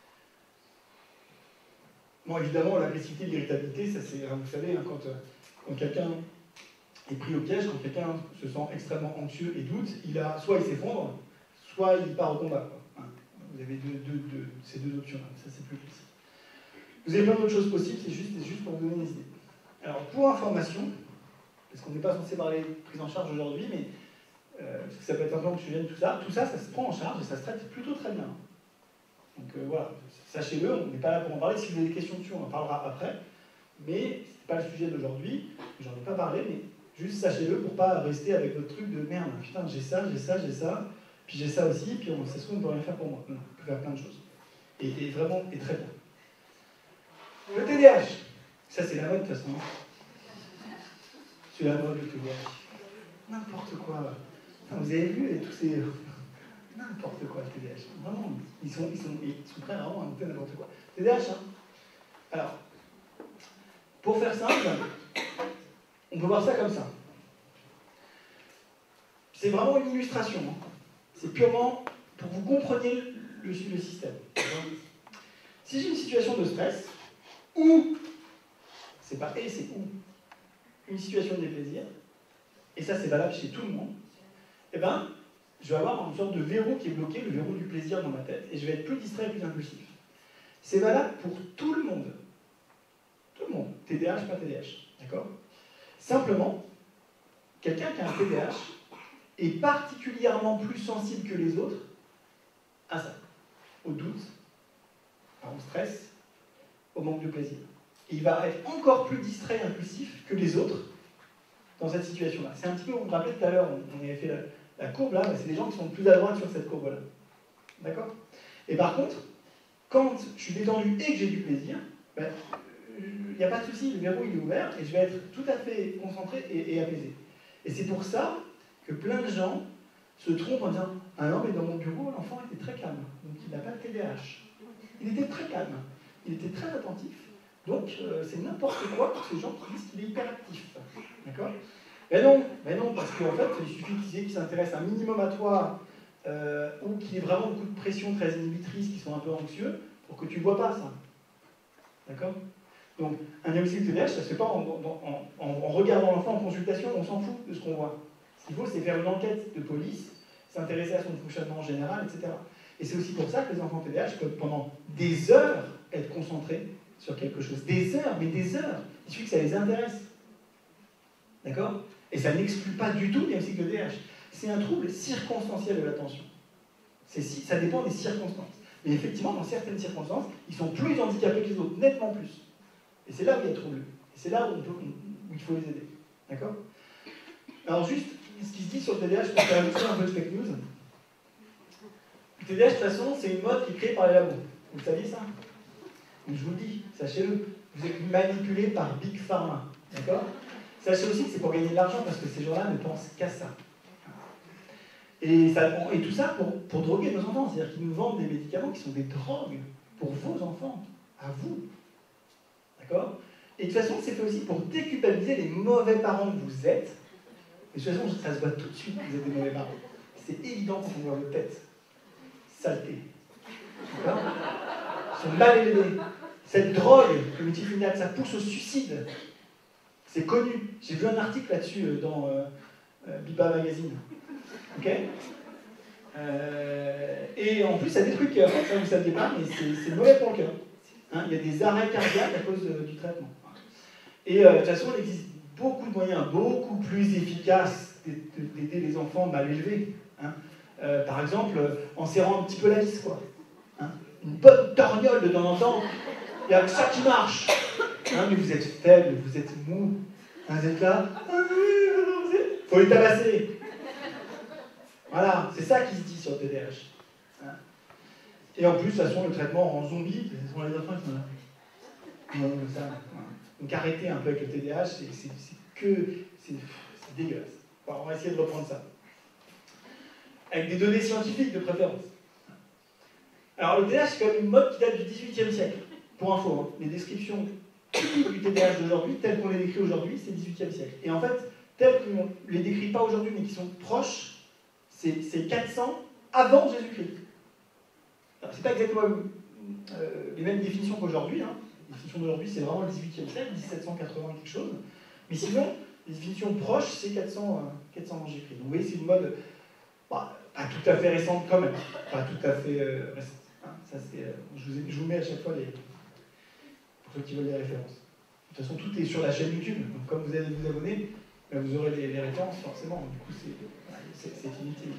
Bon, évidemment, l'agressivité, l'irritabilité, ça c'est, vous savez, hein, quand quelqu'un est pris au piège, quand quelqu'un se sent extrêmement anxieux et doute, soit il s'effondre, soit il part au combat. Quoi. Hein. Vous avez ces deux options-là, ça c'est plus précis. Vous avez plein d'autres choses possibles, c'est juste pour vous donner des idées. Alors, pour information, parce qu'on n'est pas censé parler de prise en charge aujourd'hui, mais parce que ça peut être un peu anxiogène, tout ça se prend en charge et ça se traite plutôt très bien. Donc voilà, sachez-le, on n'est pas là pour en parler. Si vous avez des questions dessus, on en parlera après. Mais ce n'est pas le sujet d'aujourd'hui, j'en ai pas parlé, mais juste sachez-le pour ne pas rester avec votre truc de merde. Putain, j'ai ça, puis j'ai ça aussi, puis ça se trouve, on ne peut rien faire pour moi. Non, on peut faire plein de choses. Et vraiment, et très bien. Le TDAH, ça c'est la mode de toute façon. C'est la mode, le TDAH. N'importe quoi. Enfin, vous avez vu, et tous ces. N'importe quoi, le TDAH. Vraiment, ils sont prêts à vraiment inventer n'importe quoi. TDAH, hein. Alors, pour faire simple, on peut voir ça comme ça. C'est vraiment une illustration. Hein. C'est purement pour que vous compreniez le système. Si j'ai une situation de stress, ou, c'est pas et, c'est ou, une situation de déplaisir, et ça c'est valable chez tout le monde, eh ben, je vais avoir une sorte de verrou qui est bloqué, le verrou du plaisir dans ma tête, et je vais être plus distrait et plus impulsif. C'est valable pour tout le monde. Tout le monde. TDAH, pas TDAH. D'accord ? Simplement, quelqu'un qui a un TDAH est particulièrement plus sensible que les autres à ça, au doute, au stress, au manque de plaisir. Et il va être encore plus distrait et impulsif que les autres dans cette situation-là. C'est un petit peu, vous me rappelez tout à l'heure, on avait fait la courbe là, c'est les gens qui sont le plus à droite sur cette courbe-là. D'accord? Et par contre, quand je suis détendu et que j'ai du plaisir, ben, il n'y a pas de souci, le verrou il est ouvert et je vais être tout à fait concentré et apaisé. Et c'est pour ça que plein de gens se trompent en disant « Ah non, mais dans mon bureau, l'enfant était très calme, donc il n'a pas de TDAH. » Il était très calme, il était très attentif, donc c'est n'importe quoi pour ces gens qui disent qu'il est hyperactif. D'accord? Mais non, parce qu'en fait, il suffit qu'il s'intéresse un minimum à toi ou qu'il ait vraiment beaucoup de pression très inhibitrice, qui sont un peu anxieux, pour que tu ne vois pas ça. D'accord? Donc, un diagnostic de TDAH, ça ne se fait pas en regardant l'enfant en consultation, on s'en fout de ce qu'on voit. Ce qu'il faut, c'est faire une enquête de police, s'intéresser à son fonctionnement général, etc. Et c'est aussi pour ça que les enfants TDAH peuvent pendant des heures être concentrés sur quelque chose. Des heures, mais des heures. Il suffit que ça les intéresse. D'accord? Et ça n'exclut pas du tout le diagnostic de TDAH. C'est un trouble circonstanciel de l'attention. Ça dépend des circonstances. Mais effectivement, dans certaines circonstances, ils sont plus handicapés que les autres, nettement plus. Et c'est là où il y a trouble. Et c'est là où il faut les aider. D'accord? Alors juste, ce qui se dit sur le TDAH, pour faire illustrer un peu de fake news. Le TDAH, de toute façon, c'est une mode qui est créée par les labos. Vous le saviez ça? Donc, je vous le dis, sachez-le, vous êtes manipulé par Big Pharma. D'accord? Sachez aussi que c'est pour gagner de l'argent, parce que ces gens-là ne pensent qu'à ça. Et tout ça pour droguer nos enfants. C'est-à-dire qu'ils nous vendent des médicaments qui sont des drogues pour vos enfants, à vous. D'accord? Et de toute façon, c'est fait aussi pour déculpabiliser les mauvais parents que vous êtes. Et de toute façon, ça se voit tout de suite que vous êtes des mauvais parents. C'est évident quand on voit votre tête. Saleté. D'accord? Ils sont mal élevés. Cette drogue, le méthylphénidate, ça pousse au suicide. C'est connu. J'ai vu un article là-dessus dans Biba Magazine. Ok? Et en plus, ça détruit le cœur. Ça, vous ne saviez pas, mais c'est mauvais pour le cœur. Hein, il y a des arrêts cardiaques à cause du traitement. Et de toute façon, il existe beaucoup de moyens, beaucoup plus efficaces d'aider les enfants mal élevés. Hein. Par exemple, en serrant un petit peu la vis, quoi. Hein. Une bonne torgnole de temps en temps, il n'y a que ça qui marche. Hein, mais vous êtes faible, vous êtes mou. Hein, vous êtes là. Il faut les tabasser. Voilà, c'est ça qui se dit sur le TDAH. Hein. Et en plus, de toute façon, le traitement en zombie, ce sont les enfants qui sont là. Donc arrêtez un peu avec le TDAH, c'est dégueulasse. Bon, on va essayer de reprendre ça. Avec des données scientifiques de préférence. Alors le TDAH, c'est quand même une mode qui date du XVIIIe siècle. Pour info, hein, les descriptions du TDAH d'aujourd'hui, telles qu'on les décrit aujourd'hui, c'est le XVIIIe siècle. Et en fait, telles qu'on ne les décrit pas aujourd'hui, mais qui sont proches, c'est 400 avant Jésus-Christ. C'est pas exactement les mêmes définitions qu'aujourd'hui. Hein. Les définitions d'aujourd'hui, c'est vraiment le XVIIIe siècle, 1780 quelque chose. Mais sinon, les définitions proches, c'est 400 avant Jésus-Christ. Donc vous voyez, c'est une mode pas tout à fait récente quand même. Pas tout à fait récente. Hein. Ça, je vous mets à chaque fois pour ceux qui veulent les références. De toute façon, tout est sur la chaîne YouTube. Donc comme vous allez vous abonner, vous aurez les références forcément. Du coup, c'est inutile.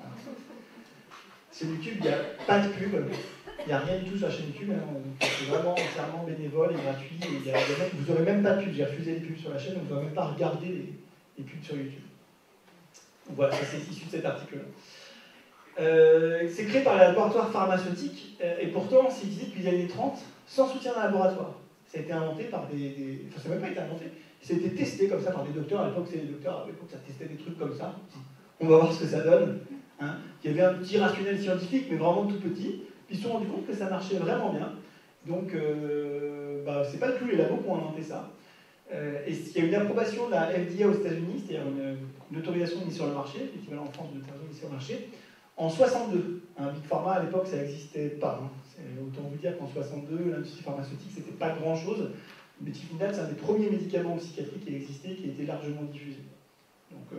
Sur YouTube, il n'y a pas de pub. Il n'y a rien du tout sur la chaîne YouTube. Hein. C'est vraiment entièrement bénévole et gratuit. Et vous n'aurez même pas de pub. J'ai refusé les pubs sur la chaîne. On ne doit même pas regarder les pubs sur YouTube. Donc voilà, c'est issu de cet article-là. C'est créé par les laboratoires pharmaceutiques. Et pourtant, c'est utilisé depuis les années 30 sans soutien d'un laboratoire. Ça a été inventé par Enfin, ça n'a même pas été inventé. Ça a été testé comme ça par des docteurs. À l'époque, ça testait des trucs comme ça. On va voir ce que ça donne. Hein. Il y avait un petit rationnel scientifique, mais vraiment tout petit. Puis ils se sont rendus compte que ça marchait vraiment bien. Donc, c'est pas du tout les labos qui ont inventé ça. Et il y a eu une approbation de la FDA aux États-Unis, c'est-à-dire une autorisation de mise sur le marché, l'équivalent en France de l'autorisation de mise sur le marché, en 62. Un Big Pharma, à l'époque, ça n'existait pas. Hein. Autant vous dire qu'en 62, l'industrie pharmaceutique, c'était pas grand-chose. Le méthylphénidate, c'est un des premiers médicaments en psychiatrie qui existait, qui a été largement diffusé. Donc,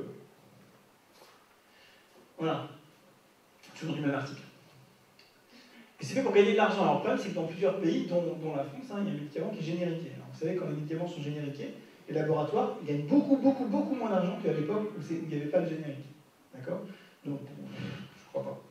voilà. Toujours du même article. Et c'est fait pour gagner de l'argent. Alors le problème, c'est que dans plusieurs pays, dont la France, hein, il y a un médicament qui est génériqué. Alors, vous savez, quand les médicaments sont génériqués, les laboratoires gagnent beaucoup moins d'argent qu'à l'époque où il n'y avait pas le générique. D'accord? Donc, je crois pas.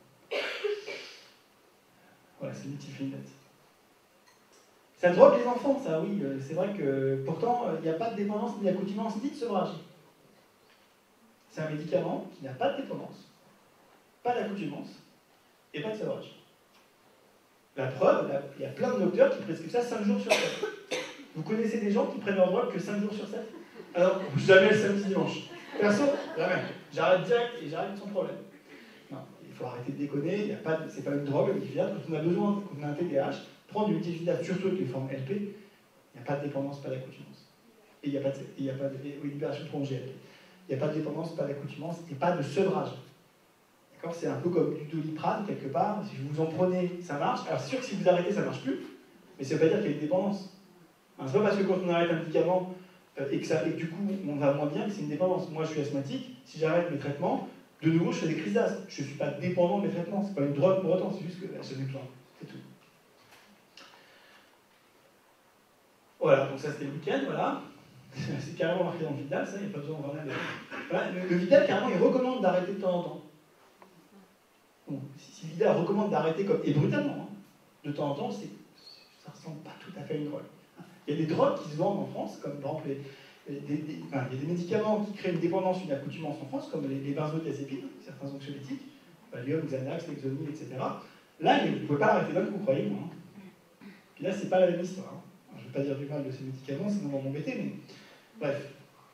Voilà, c'est multiféminate. Ça drogue les enfants, ça, oui. C'est vrai que pourtant, il n'y a pas de dépendance ni d'accoutumance ni de sevrage. C'est un médicament qui n'a pas de dépendance, pas d'accoutumance et pas de sevrage. La preuve, il y a plein de docteurs qui prescrivent ça 5 jours sur 7. Vous connaissez des gens qui prennent leur drogue que 5 jours sur 7? Alors, jamais le samedi dimanche. Perso, jamais. J'arrête direct et j'arrête sans problème. Non, il faut arrêter de déconner, c'est pas une drogue, le méthylphénidate. Quand on a besoin, quand on a un TDAH, prendre du méthylphénidate, surtout avec les formes LP, il n'y a pas de dépendance, pas d'accoutumance. Et il n'y a pas de libération prolongée LP. Il n'y a pas de dépendance, pas d'accoutumance, et pas de sevrage. D'accord? C'est un peu comme du Doliprane, quelque part. Si vous en prenez, ça marche. Alors, c'est sûr que si vous arrêtez, ça ne marche plus. Mais ça ne veut pas dire qu'il y a une dépendance. Hein, c'est pas parce que quand on arrête un médicament et que du coup, on va moins bien que c'est une dépendance. Moi, je suis asthmatique. Si j'arrête mes traitements, de nouveau, je fais des crises d'asthme. Je ne suis pas dépendant de mes traitements. Ce n'est pas une drogue pour autant. C'est juste que ça me besoin. C'est tout. Voilà. Donc ça, c'était le week-end. Voilà. C'est carrément marqué dans le Vidal, ça, il n'y a pas besoin d'en parler. Voilà, le Vidal, carrément, il recommande d'arrêter de temps en temps. Bon, si le Vidal recommande d'arrêter comme, et brutalement, hein, de temps en temps, ça ne ressemble pas tout à fait à une drogue. Il y a des drogues qui se vendent en France, comme par exemple, il y a des médicaments qui créent une dépendance, une accoutumance en France, comme les benzodiazépines, certains anxiolytiques, Valium, Xanax, Lexomil, etc. Là, vous ne pouvez pas l'arrêter d'un coup, croyez-moi. Hein. Puis là, c'est pas la même histoire. Hein. Je ne vais pas dire du mal de ces médicaments, sinon on va m'embêter, mais bref.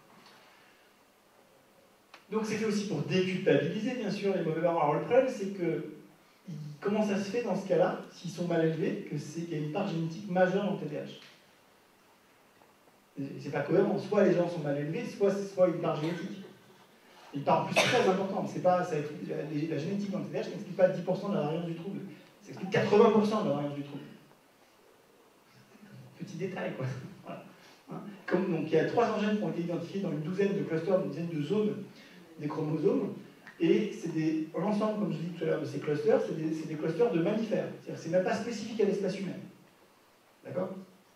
Donc c'est fait aussi pour déculpabiliser, bien sûr, les mauvais parents. Alors le problème, c'est que comment ça se fait dans ce cas-là, s'ils sont mal élevés, qu'il y a une part génétique majeure dans le TDAH? C'est pas cohérent. Soit les gens sont mal élevés, soit une part génétique. Une part en plus très importante. La génétique dans le TDAH n'explique pas 10% de la variance du trouble. Ça explique 80% de la variance du trouble. Petit détail, quoi. Voilà. Hein, donc il y a 300 gènes qui ont été identifiés dans une douzaine de clusters, une dizaine de zones des chromosomes, et c'est l'ensemble, comme je dis tout à l'heure, de ces clusters, c'est des clusters de mammifères. C'est-à-dire que c'est même pas spécifique à l'espèce humaine. D'accord?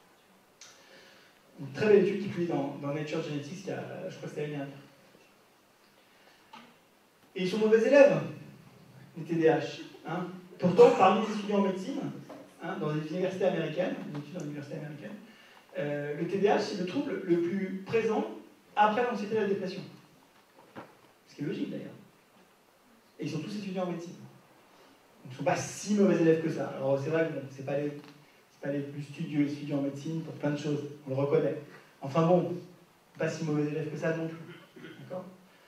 Une très belle étude qui est publiée dans Nature Genetics, je crois que c'était l'année dernière. Et ils sont mauvais élèves, les TDAH. Hein. Pourtant, parmi les étudiants en médecine, hein, dans les universités américaines, le TDAH, c'est le trouble le plus présent après l'anxiété et la dépression. Ce qui est logique d'ailleurs. Et ils sont tous étudiants en médecine. Donc ils ne sont pas si mauvais élèves que ça. Alors c'est vrai que bon, c'est pas les plus studieux étudiants en médecine pour plein de choses, on le reconnaît. Enfin bon, pas si mauvais élèves que ça non plus. D'accord ?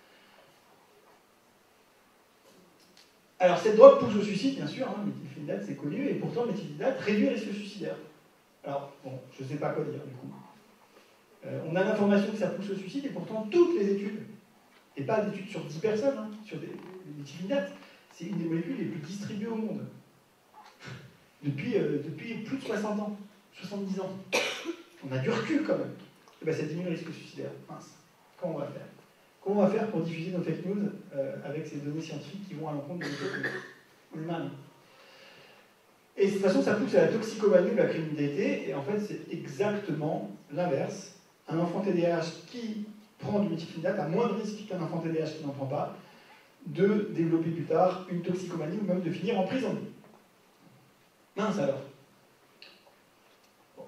Alors cette drogue pousse au suicide, bien sûr, hein, méthylphénidate c'est connu, et pourtant le méthylphénidate réduit le risque suicidaire. Alors, bon, je ne sais pas quoi dire du coup. On a l'information que ça pousse au suicide, et pourtant toutes les études, et pas d'études sur 10 personnes, hein, sur les méthylphénidates, c'est une des molécules les plus distribuées au monde. Depuis plus de 60 ans, 70 ans. On a du recul quand même. Et bien ça diminue le risque suicidaire. Mince. Comment on va faire? Comment on va faire pour diffuser nos fake news avec ces données scientifiques qui vont à l'encontre de nos fake news? On est mal. Et de toute façon, ça pousse à la toxicomanie ou la criminalité, et en fait, c'est exactement l'inverse. Un enfant TDAH qui prend du méthylphénidate a moins de risque qu'un enfant TDAH qui n'en prend pas de développer plus tard une toxicomanie ou même de finir en prison. Mince alors. Bon.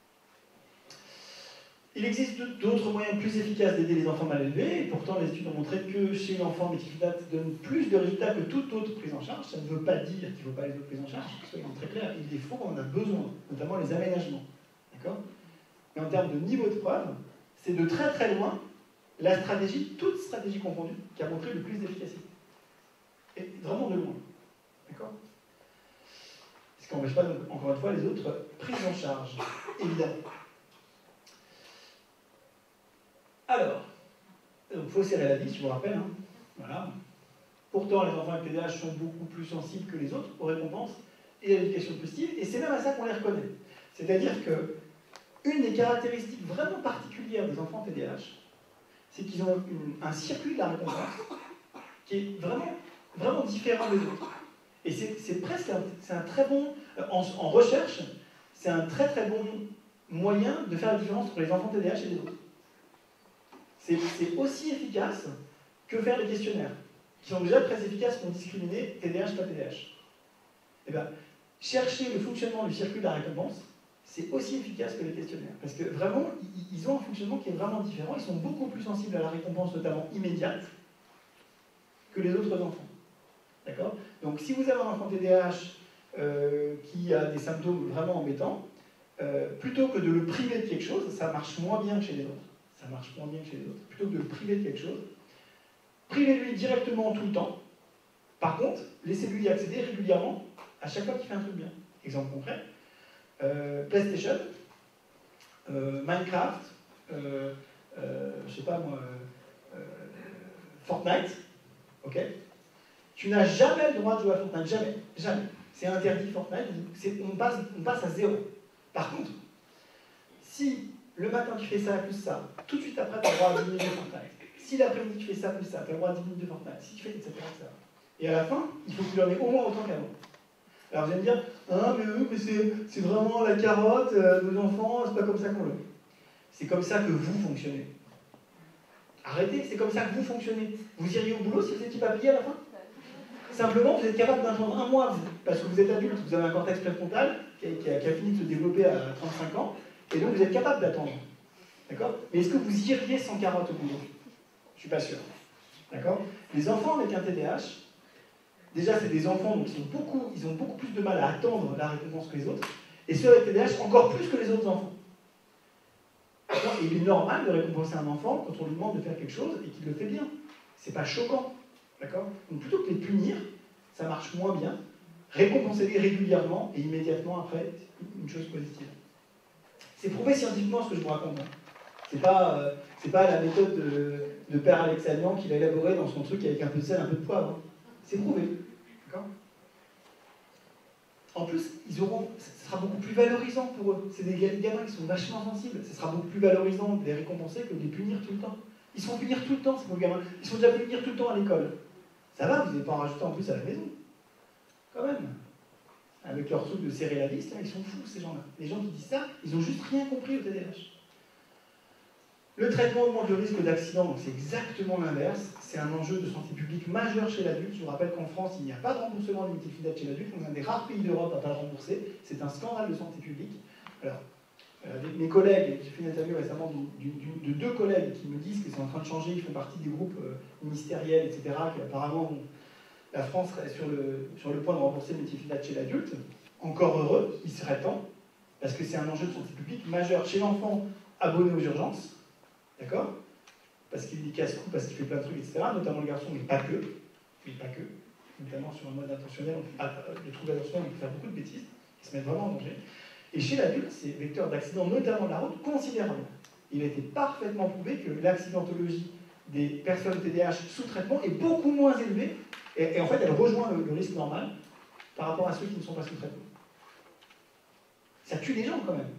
Il existe d'autres moyens plus efficaces d'aider les enfants mal élevés, et pourtant les études ont montré que chez l'enfant, méthylphénidate donne plus de résultats que toute autre prise en charge. Ça ne veut pas dire qu'il ne faut pas les autres prises en charge, soyons très clairs, il les faut quand on a besoin, notamment les aménagements. D'accord ? Mais en termes de niveau de preuve, c'est de très très loin la stratégie, toute stratégie confondue, qui a montré le plus d'efficacité. Et vraiment de loin. D'accord ? Ce qui n'empêche pas, donc, encore une fois, les autres prises en charge, évidemment. Alors, il faut serrer la vis, je vous rappelle. Hein. Voilà. Pourtant, les enfants avec TDAH sont beaucoup plus sensibles que les autres aux récompenses et à l'éducation positive, et c'est même à ça qu'on les reconnaît. C'est-à-dire que une des caractéristiques vraiment particulières des enfants TDAH, c'est qu'ils ont un circuit de la récompense qui est vraiment, vraiment différent des autres. Et c'est presque un très bon, en recherche, c'est un très très bon moyen de faire la différence entre les enfants TDAH et les autres. c'est aussi efficace que faire les questionnaires, qui sont déjà très efficaces pour discriminer TDAH, pas TDAH. Eh bien, chercher le fonctionnement du circuit de la récompense, c'est aussi efficace que les questionnaires. Parce que vraiment, ils ont un fonctionnement qui est vraiment différent. Ils sont beaucoup plus sensibles à la récompense, notamment immédiate, que les autres enfants. D'accord? Donc, si vous avez un enfant TDAH qui a des symptômes vraiment embêtants, plutôt que de le priver de quelque chose, ça marche moins bien que chez les autres. Ça marche moins bien que chez les autres. Plutôt que de le priver de quelque chose, privez-lui directement tout le temps. Par contre, laissez-lui y accéder régulièrement à chaque fois qu'il fait un truc bien. Exemple concret, PlayStation, Minecraft, je sais pas moi, Fortnite, ok? Tu n'as jamais le droit de jouer à Fortnite, jamais, jamais. C'est interdit Fortnite, on passe à 0. Par contre, si le matin tu fais ça plus ça, tout de suite après tu as le droit à 10 minutes de Fortnite. Si l'après-midi tu fais ça plus ça, tu as le droit à 10 minutes de Fortnite. Si tu fais etc. Et à la fin, il faut que tu leur aies au moins autant qu'avant. Alors vous allez me dire, ah mais c'est vraiment la carotte, nos enfants, c'est pas comme ça qu'on le fait. C'est comme ça que vous fonctionnez. Arrêtez, c'est comme ça que vous fonctionnez. Vous iriez au boulot si vous n'étiez pas payé à la fin? Simplement, vous êtes capable d'attendre un mois, parce que vous êtes adulte, vous avez un cortex préfrontal qui a fini de se développer à 35 ans, et donc vous êtes capable d'attendre. D'accord? Mais est-ce que vous iriez sans carotte au boulot? Je ne suis pas sûr. D'accord? Les enfants avec un TDAH, déjà c'est des enfants, donc ils ont beaucoup plus de mal à attendre la récompense que les autres, et ceux avec TDAH encore plus que les autres enfants. Et il est normal de récompenser un enfant quand on lui demande de faire quelque chose et qu'il le fait bien. C'est pas choquant. D'accord? Donc plutôt que de les punir, ça marche moins bien. Récompensez-les régulièrement et immédiatement après, une chose positive. C'est prouvé scientifiquement ce que je vous raconte. Hein. C'est pas la méthode de Père Alexanian qu'il a élaborée dans son truc avec un peu de sel, un peu de poivre. Hein. C'est prouvé. D'accord? En plus, ce sera beaucoup plus valorisant pour eux. C'est des gamins qui sont vachement sensibles. Ce sera beaucoup plus valorisant de les récompenser que de les punir tout le temps. Ils se font punir tout le temps, ces pauvres gamins. Ils se font déjà punir tout le temps à l'école. Ça va, vous n'avez pas en rajouté en plus à la maison. Quand même. Avec leur truc de serrer la vis, là, ils sont fous, ces gens-là. Les gens qui disent ça, ils n'ont juste rien compris au TDAH. Le traitement augmente le risque d'accident, donc c'est exactement l'inverse. C'est un enjeu de santé publique majeur chez l'adulte. Je vous rappelle qu'en France, il n'y a pas de remboursement du méthylphénidate chez l'adulte. On est un des rares pays d'Europe à ne pas le rembourser. C'est un scandale de santé publique. Alors, mes collègues, j'ai fait une interview récemment de 2 collègues qui me disent que c'est en train de changer, ils font partie des groupes ministériels, etc., qu'apparemment la France est sur le point de rembourser le méthylphénidate chez l'adulte. Encore heureux, il serait temps, parce que c'est un enjeu de santé publique majeur chez l'enfant abonné aux urgences, d'accord? Parce qu'il est casse-cou, parce qu'il fait plein de trucs, etc., notamment le garçon, mais pas que, notamment sur un mode intentionnel, les troubles attentionnels, on peut faire beaucoup de bêtises, qui se mettent vraiment en danger. Et chez l'adulte, c'est vecteur d'accident, notamment de la route, considérable. Il a été parfaitement prouvé que l'accidentologie des personnes TDAH sous traitement est beaucoup moins élevée, et en fait, elle rejoint le risque normal par rapport à ceux qui ne sont pas sous traitement. Ça tue des gens, quand même.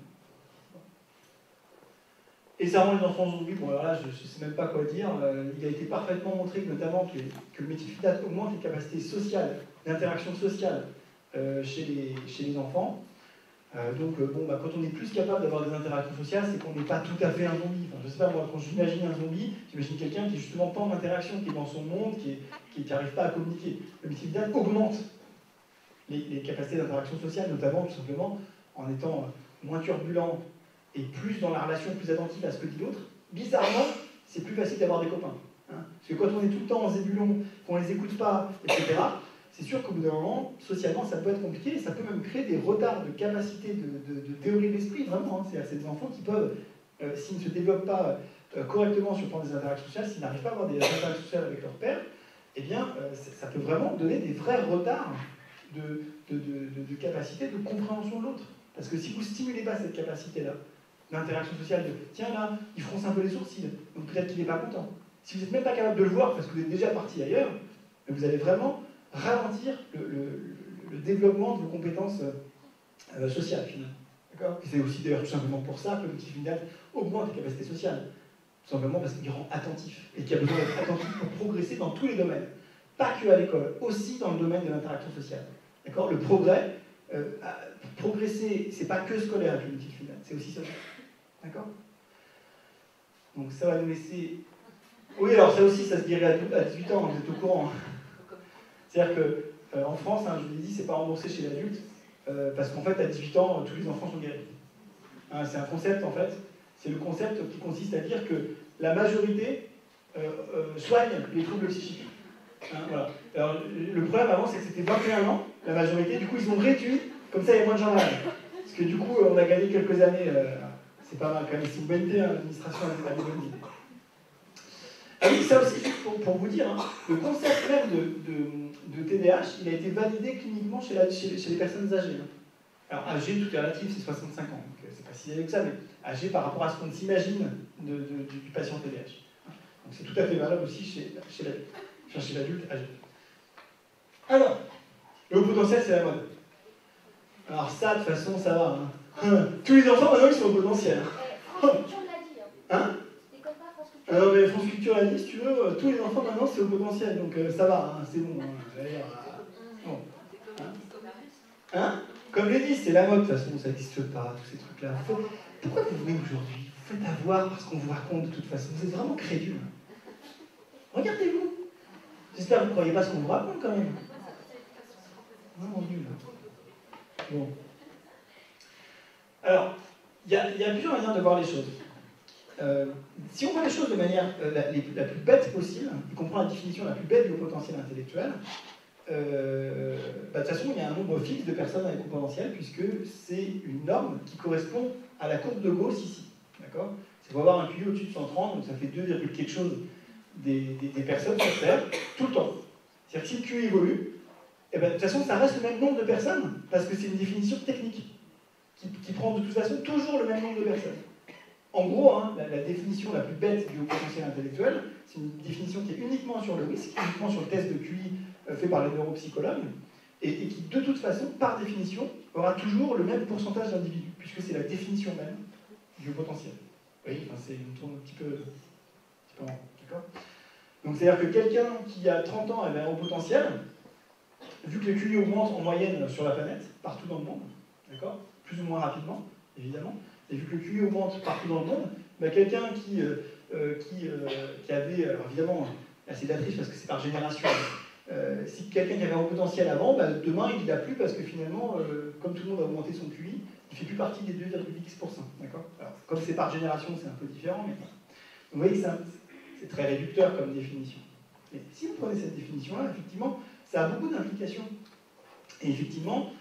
Et ça rend les enfants zombies. Bon, alors là, je ne sais même pas quoi dire. Il a été parfaitement montré, notamment, que le méthylphénidate augmente les capacités sociales, d'interaction sociale chez les enfants. Quand on est plus capable d'avoir des interactions sociales, c'est qu'on n'est pas tout à fait un zombie. Enfin, je ne sais pas, moi, quand j'imagine un zombie, j'imagine quelqu'un qui est justement pas en interaction, qui est dans son monde, qui n'arrive pas à communiquer. Le méthylphénidate augmente les capacités d'interaction sociale, notamment, tout simplement, en étant moins turbulent et plus dans la relation, plus attentif à ce que dit l'autre. Bizarrement, c'est plus facile d'avoir des copains. Hein, parce que quand on est tout le temps en zébulon, qu'on ne les écoute pas, etc., c'est sûr qu'au bout d'un moment, socialement, ça peut être compliqué, et ça peut même créer des retards de capacité de théorie de l'esprit, vraiment. Hein. C'est-à-dire des enfants qui peuvent, s'ils ne se développent pas correctement sur le plan des interactions sociales, s'ils n'arrivent pas à avoir des interactions sociales avec leur père, eh bien, ça peut vraiment donner des vrais retards de capacité de compréhension de l'autre. Parce que si vous ne stimulez pas cette capacité-là, l'interaction sociale de « tiens là, il fronce un peu les sourcils, donc peut-être qu'il n'est pas content ». Si vous n'êtes même pas capable de le voir parce que vous êtes déjà parti ailleurs, vous allez vraiment ralentir le développement de vos compétences sociales, finalement. D'accord ? Et c'est aussi d'ailleurs tout simplement pour ça que le méthylphénidate augmente les capacités sociales. Tout simplement parce qu'il rend attentif, et qu'il a besoin d'être attentif pour progresser dans tous les domaines. Pas que à l'école, aussi dans le domaine de l'interaction sociale. D'accord ? Le progrès, progresser, c'est pas que scolaire avec le méthylphénidate, c'est aussi social. D'accord ? Donc ça va nous laisser Oui, alors ça aussi, ça se dirait à 18 ans, vous êtes au courant. C'est-à-dire qu'en France, hein, je vous l'ai dit, c'est pas remboursé chez l'adulte, parce qu'en fait, à 18 ans, tous les enfants sont guéris. Hein, c'est un concept, en fait. C'est le concept qui consiste à dire que la majorité soigne les troubles psychiques. Hein, voilà. Alors, le problème avant, c'est que c'était 21 ans, la majorité, du coup, ils ont réduit, comme ça, il y a moins de gens malades. Parce que du coup, on a gagné quelques années, c'est pas mal quand même, si vous mettez l'administration à des bonnes idées. Ah oui, ça aussi, pour vous dire, hein, le concept même de TDAH, il a été validé cliniquement chez les personnes âgées. Hein. Alors, âgé, tout est relatif, c'est 65 ans, donc c'est pas si élevé que ça, mais âgé par rapport à ce qu'on s'imagine du patient TDAH. Donc c'est tout à fait valable aussi chez l'adulte. Enfin, chez l'adulte âgé. Alors, le haut potentiel, c'est la mode. Alors ça, de toute façon, ça va. Hein. Tous les enfants, maintenant, ils sont au potentiel. France Culture l'a dit. Hein? C'est comme ça, France Culture. Non, mais France Culture a dit, si tu veux, tous les enfants, maintenant, c'est au potentiel. Donc ça va, hein, c'est bon. Hein, bon. Hein? Comme je l'ai dit, c'est la mode, de toute façon, ça n'existe pas, tous ces trucs-là. Pourquoi vous venez aujourd'hui? Vous faites avoir parce qu'on vous raconte de toute façon. Vous êtes vraiment crédule. Regardez-vous. J'espère que vous ne croyez pas ce qu'on vous raconte quand même. Non, nul. Bon. Alors, il y a plusieurs manières de voir les choses. Si on voit les choses de manière la plus bête possible, y compris la définition la plus bête du haut potentiel intellectuel, de toute façon, il y a un nombre fixe de personnes avec haut potentiel, puisque c'est une norme qui correspond à la courbe de Gauss ici. D'accord? Il faut avoir un QI au-dessus de 130, donc ça fait 2, quelque chose des personnes sur Terre, tout le temps. C'est-à-dire que si le QI évolue, et ben, de toute façon, ça reste le même nombre de personnes, parce que c'est une définition technique, qui prend de toute façon toujours le même nombre de personnes. En gros, hein, la définition la plus bête du haut potentiel intellectuel, c'est une définition qui est uniquement sur le risque, uniquement sur le test de QI fait par les neuropsychologues, et qui, de toute façon, par définition, aura toujours le même pourcentage d'individus, puisque c'est la définition même du haut potentiel. Vous voyez, enfin, c'est une tourne un petit peu en rond, d'accord ? Donc, c'est-à-dire que quelqu'un qui a 30 ans avait un haut potentiel, vu que le QI augmente en moyenne sur la planète, partout dans le monde, d'accord ? Plus ou moins rapidement, évidemment, et vu que le QI augmente partout dans le monde, bah, quelqu'un qui avait, alors évidemment, là c'est de la triche parce que c'est par génération, si quelqu'un qui avait un haut potentiel avant, bah, demain il l'a plus parce que finalement, comme tout le monde a augmenté son QI, il ne fait plus partie des 2,x%. D'accord ? Alors, comme c'est par génération, c'est un peu différent, mais vous voyez que c'est très réducteur comme définition. Mais si vous prenez cette définition-là, effectivement, ça a beaucoup d'implications. Et effectivement,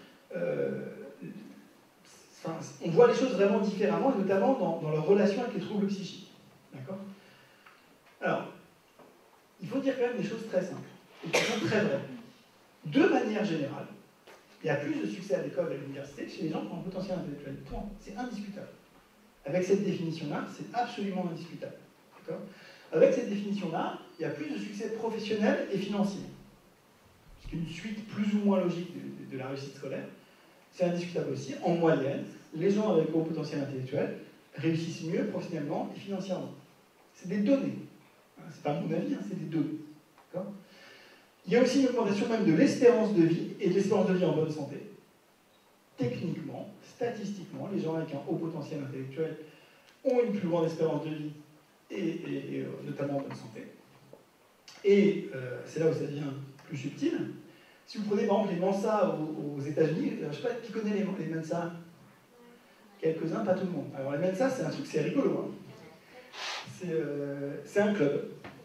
on voit les choses vraiment différemment, notamment dans leur relation avec les troubles psychiques. D'accord ? Alors, il faut dire quand même des choses très simples, et qui sont très vraies. De manière générale, il y a plus de succès à l'école et à l'université chez les gens qui ont un potentiel intellectuel. Point. C'est indiscutable. Avec cette définition-là, c'est absolument indiscutable. D'accord ? Avec cette définition-là, il y a plus de succès professionnel et financier. C'est une suite plus ou moins logique de la réussite scolaire. C'est indiscutable aussi. En moyenne, les gens avec haut potentiel intellectuel réussissent mieux professionnellement et financièrement. C'est des données. C'est pas mon avis, c'est des données. D'accord ? Il y a aussi une augmentation même de l'espérance de vie et de l'espérance de vie en bonne santé. Techniquement, statistiquement, les gens avec un haut potentiel intellectuel ont une plus grande espérance de vie et notamment en bonne santé. Et c'est là où ça devient plus subtil. Si vous prenez par exemple les Mensa aux États-Unis, je ne sais pas qui connaît les Mensa. Quelques-uns, pas tout le monde. Alors les Mensa, c'est un truc, c'est rigolo. Hein. C'est un club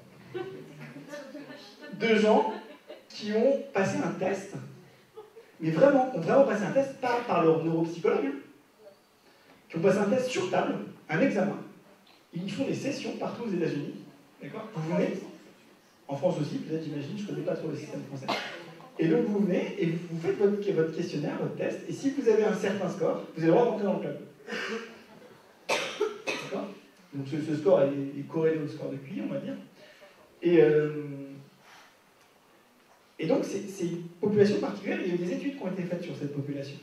de gens qui ont passé un test, mais vraiment, ont vraiment passé un test, pas par leur neuropsychologue, hein, qui ont passé un test sur table, un examen. Ils font des sessions partout aux États-Unis. D'accord ? Vous venez, en France aussi, peut-être, j'imagine, je ne connais pas trop le système français. Et donc vous venez et vous faites votre questionnaire, votre test, et si vous avez un certain score, vous avez le droit d'entrer dans le club. D'accord ? Donc ce score est corrélé au score de QI, on va dire. Et donc c'est une population particulière, il y a eu des études qui ont été faites sur cette population.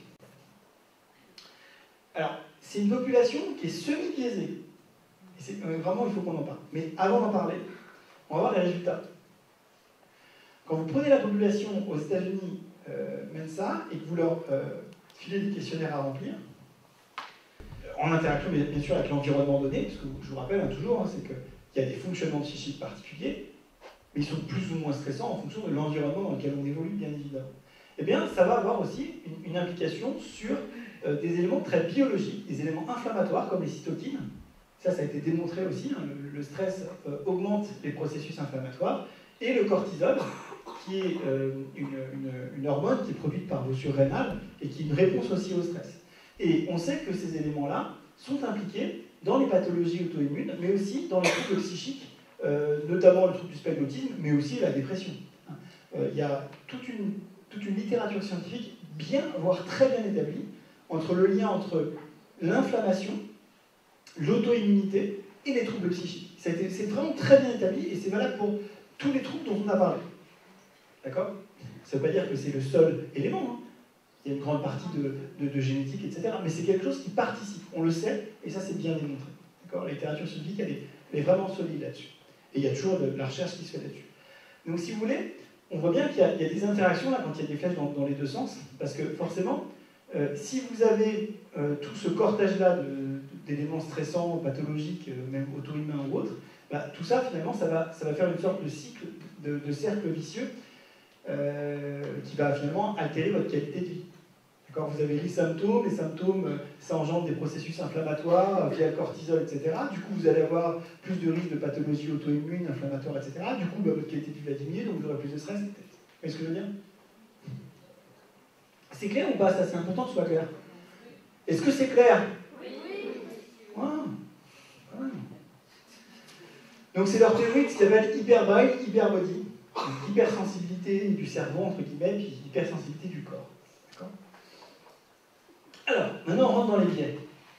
Alors, c'est une population qui est semi-biaisée. Et vraiment, il faut qu'on en parle. Mais avant d'en parler, on va voir les résultats. Quand vous prenez la population aux États-Unis, Mensa, et que vous leur filez des questionnaires à remplir, en interaction bien sûr avec l'environnement donné, parce que je vous rappelle toujours, hein, c'est que il y a des fonctionnements psychiques particuliers, mais ils sont plus ou moins stressants en fonction de l'environnement dans lequel on évolue, bien évidemment. Eh bien, ça va avoir aussi une implication sur des éléments très biologiques, des éléments inflammatoires comme les cytokines. Ça a été démontré aussi, hein, le stress augmente les processus inflammatoires, et le cortisol, qui est une hormone qui est produite par vos surrénales et qui est une réponse aussi au stress. Et on sait que ces éléments-là sont impliqués dans les pathologies auto-immunes, mais aussi dans les troubles psychiques, notamment le trouble du spectre d'autisme, mais aussi la dépression. Il y a toute une littérature scientifique bien, voire très bien établie, entre le lien entre l'inflammation, l'auto-immunité et les troubles psychiques. C'est vraiment très bien établi et c'est valable pour tous les troubles dont on a parlé. D'accord? Ça ne veut pas dire que c'est le seul élément. Hein. Il y a une grande partie de génétique, etc. Mais c'est quelque chose qui participe. On le sait et ça, c'est bien démontré. D'accord? La littérature scientifique, elle est vraiment solide là-dessus. Et il y a toujours de la recherche qui se fait là-dessus. Donc, si vous voulez, on voit bien qu'il y a des interactions là quand il y a des flèches dans les deux sens. Parce que forcément, si vous avez tout ce cortège-là d'éléments stressants, pathologiques, même auto-humains ou autres, bah, tout ça, finalement, ça va faire une sorte de cycle, de cercle vicieux qui va finalement altérer votre qualité de vie. D'accord ? Vous avez les symptômes, ça engendre des processus inflammatoires via le cortisol, etc. Du coup, vous allez avoir plus de risques de pathologies auto-immunes, inflammatoires, etc. Du coup, bah, votre qualité de vie va diminuer, donc vous aurez plus de stress. Vous voyez ce que je veux dire ? C'est clair ou pas ? Ça, c'est important que ce soit clair. Est-ce que c'est clair ? Oui. Ouais. Donc c'est leur théorie qui s'appelle hyperbrain, hyperbody. Hypersensibilité du cerveau, entre guillemets, puis hypersensibilité du corps. D'accord ? Alors, maintenant on rentre dans les biais.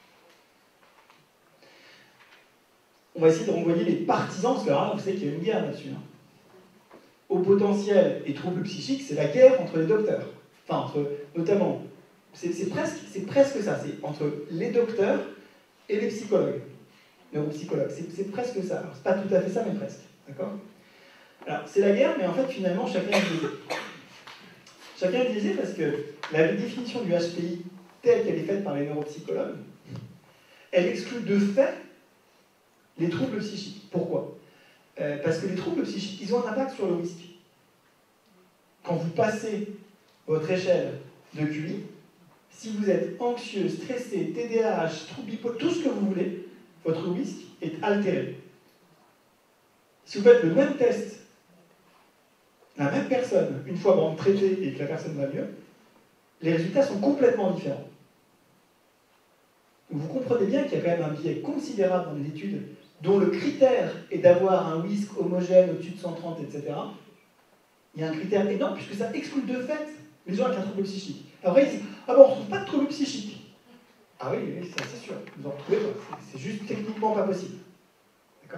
On va essayer de renvoyer les partisans, parce que là, vous savez qu'il y a une guerre là-dessus. Hein. Au potentiel et troubles psychiques, c'est la guerre entre les docteurs. Enfin, notamment, c'est presque ça, c'est entre les docteurs et les psychologues, neuropsychologues. C'est presque ça. Alors, c'est pas tout à fait ça, mais presque. D'accord ? Alors, c'est la guerre, mais en fait, finalement, chacun est biaisé. Chacun est biaisé parce que la définition du HPI, telle qu'elle est faite par les neuropsychologues, elle exclut de fait les troubles psychiques. Pourquoi ? Parce que les troubles psychiques, ils ont un impact sur le risque. Quand vous passez votre échelle de QI, si vous êtes anxieux, stressé, TDAH, trouble bipolaire, tout ce que vous voulez, votre risque est altéré. Si vous faites le même test, la même personne, une fois vraiment traitée et que la personne va mieux, les résultats sont complètement différents. Donc vous comprenez bien qu'il y a quand même un biais considérable dans les études, dont le critère est d'avoir un WISC homogène au-dessus de 130, etc. Il y a un critère énorme, puisque ça exclut de fait les gens avec un trouble psychique. Après, ils disent « Ah bon, on ne trouve pas de trouble psychique. » Ah oui, c'est sûr, vous en trouvez pas. C'est juste techniquement pas possible. D'accord ?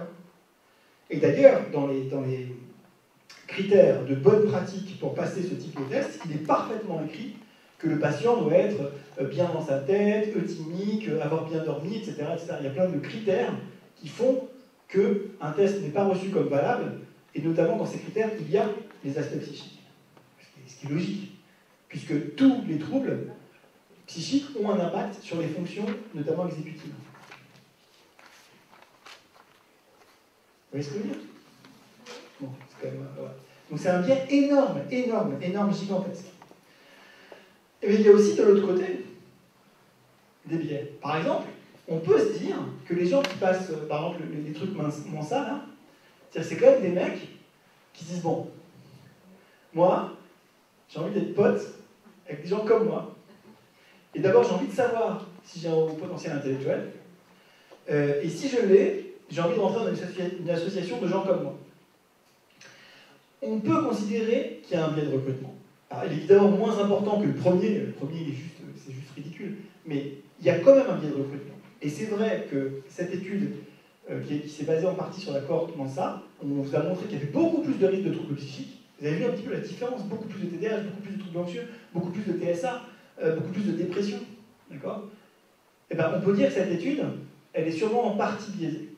Et d'ailleurs, dans les critères de bonne pratique pour passer ce type de test, il est parfaitement écrit que le patient doit être bien dans sa tête, euthymique, avoir bien dormi, etc., etc. Il y a plein de critères qui font qu'un test n'est pas reçu comme valable, et notamment dans ces critères, il y a les aspects psychiques. Ce qui est logique, puisque tous les troubles psychiques ont un impact sur les fonctions, notamment exécutives. Vous voyez ce que je veux dire ? Bon, c'est quand même... Voilà. Donc c'est un biais énorme, gigantesque. Et bien il y a aussi de l'autre côté des biais. Par exemple, on peut se dire que les gens qui passent, par exemple, les trucs Mensa, là, c'est quand même des mecs qui se disent, bon, moi, j'ai envie d'être pote avec des gens comme moi. Et d'abord, j'ai envie de savoir si j'ai un potentiel intellectuel. Et si je l'ai, j'ai envie de rentrer dans une association de gens comme moi. On peut considérer qu'il y a un biais de recrutement. Alors, il est évidemment moins important que le premier. Le premier, c'est juste ridicule. Mais il y a quand même un biais de recrutement. Et c'est vrai que cette étude, qui s'est basée en partie sur la cohorte Mensa, on vous a montré qu'il y avait beaucoup plus de risques de troubles psychiques. Vous avez vu un petit peu la différence, beaucoup plus de TDAH, beaucoup plus de troubles anxieux, beaucoup plus de TSA, beaucoup plus de dépression. D'accord ? Eh bien, on peut dire que cette étude, elle est sûrement en partie biaisée.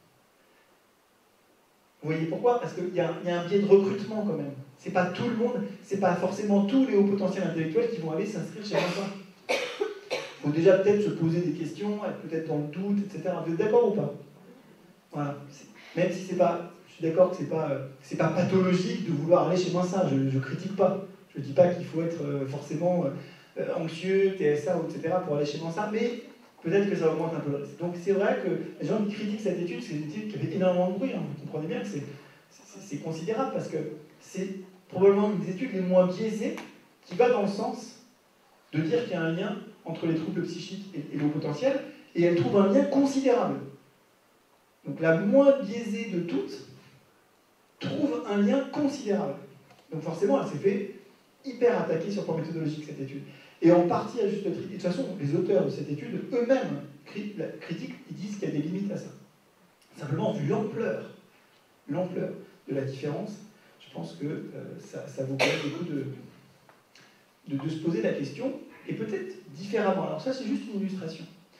Vous voyez pourquoi ? Parce qu'il y a un biais de recrutement quand même. C'est pas tout le monde, c'est pas forcément tous les hauts potentiels intellectuels qui vont aller s'inscrire chez Mensa. Il faut déjà peut-être se poser des questions, être peut-être dans le doute, etc. Vous êtes d'accord ou pas ? Voilà. Même si c'est pas, je suis d'accord que c'est pas pathologique de vouloir aller chez Vincent, je critique pas. Je dis pas qu'il faut être forcément anxieux, TSA, etc. pour aller chez Vincent, mais peut-être que ça augmente un peu le risque. Donc c'est vrai que les gens qui critiquent cette étude, c'est une étude qui avait énormément de bruit, hein. Vous comprenez bien que c'est considérable, parce que c'est probablement une des études les moins biaisées qui va dans le sens de dire qu'il y a un lien entre les troubles psychiques et le haut potentiel, et elle trouve un lien considérable. Donc la moins biaisée de toutes trouve un lien considérable. Donc forcément, elle s'est fait hyper attaquer sur le plan méthodologique, cette étude. Et en partie à juste titre. Et de toute façon, les auteurs de cette étude eux-mêmes critiquent, ils disent qu'il y a des limites à ça. Simplement, vu l'ampleur de la différence, je pense que ça vaut quand même le coup de se poser la question, et peut-être différemment. Alors ça, c'est juste une illustration.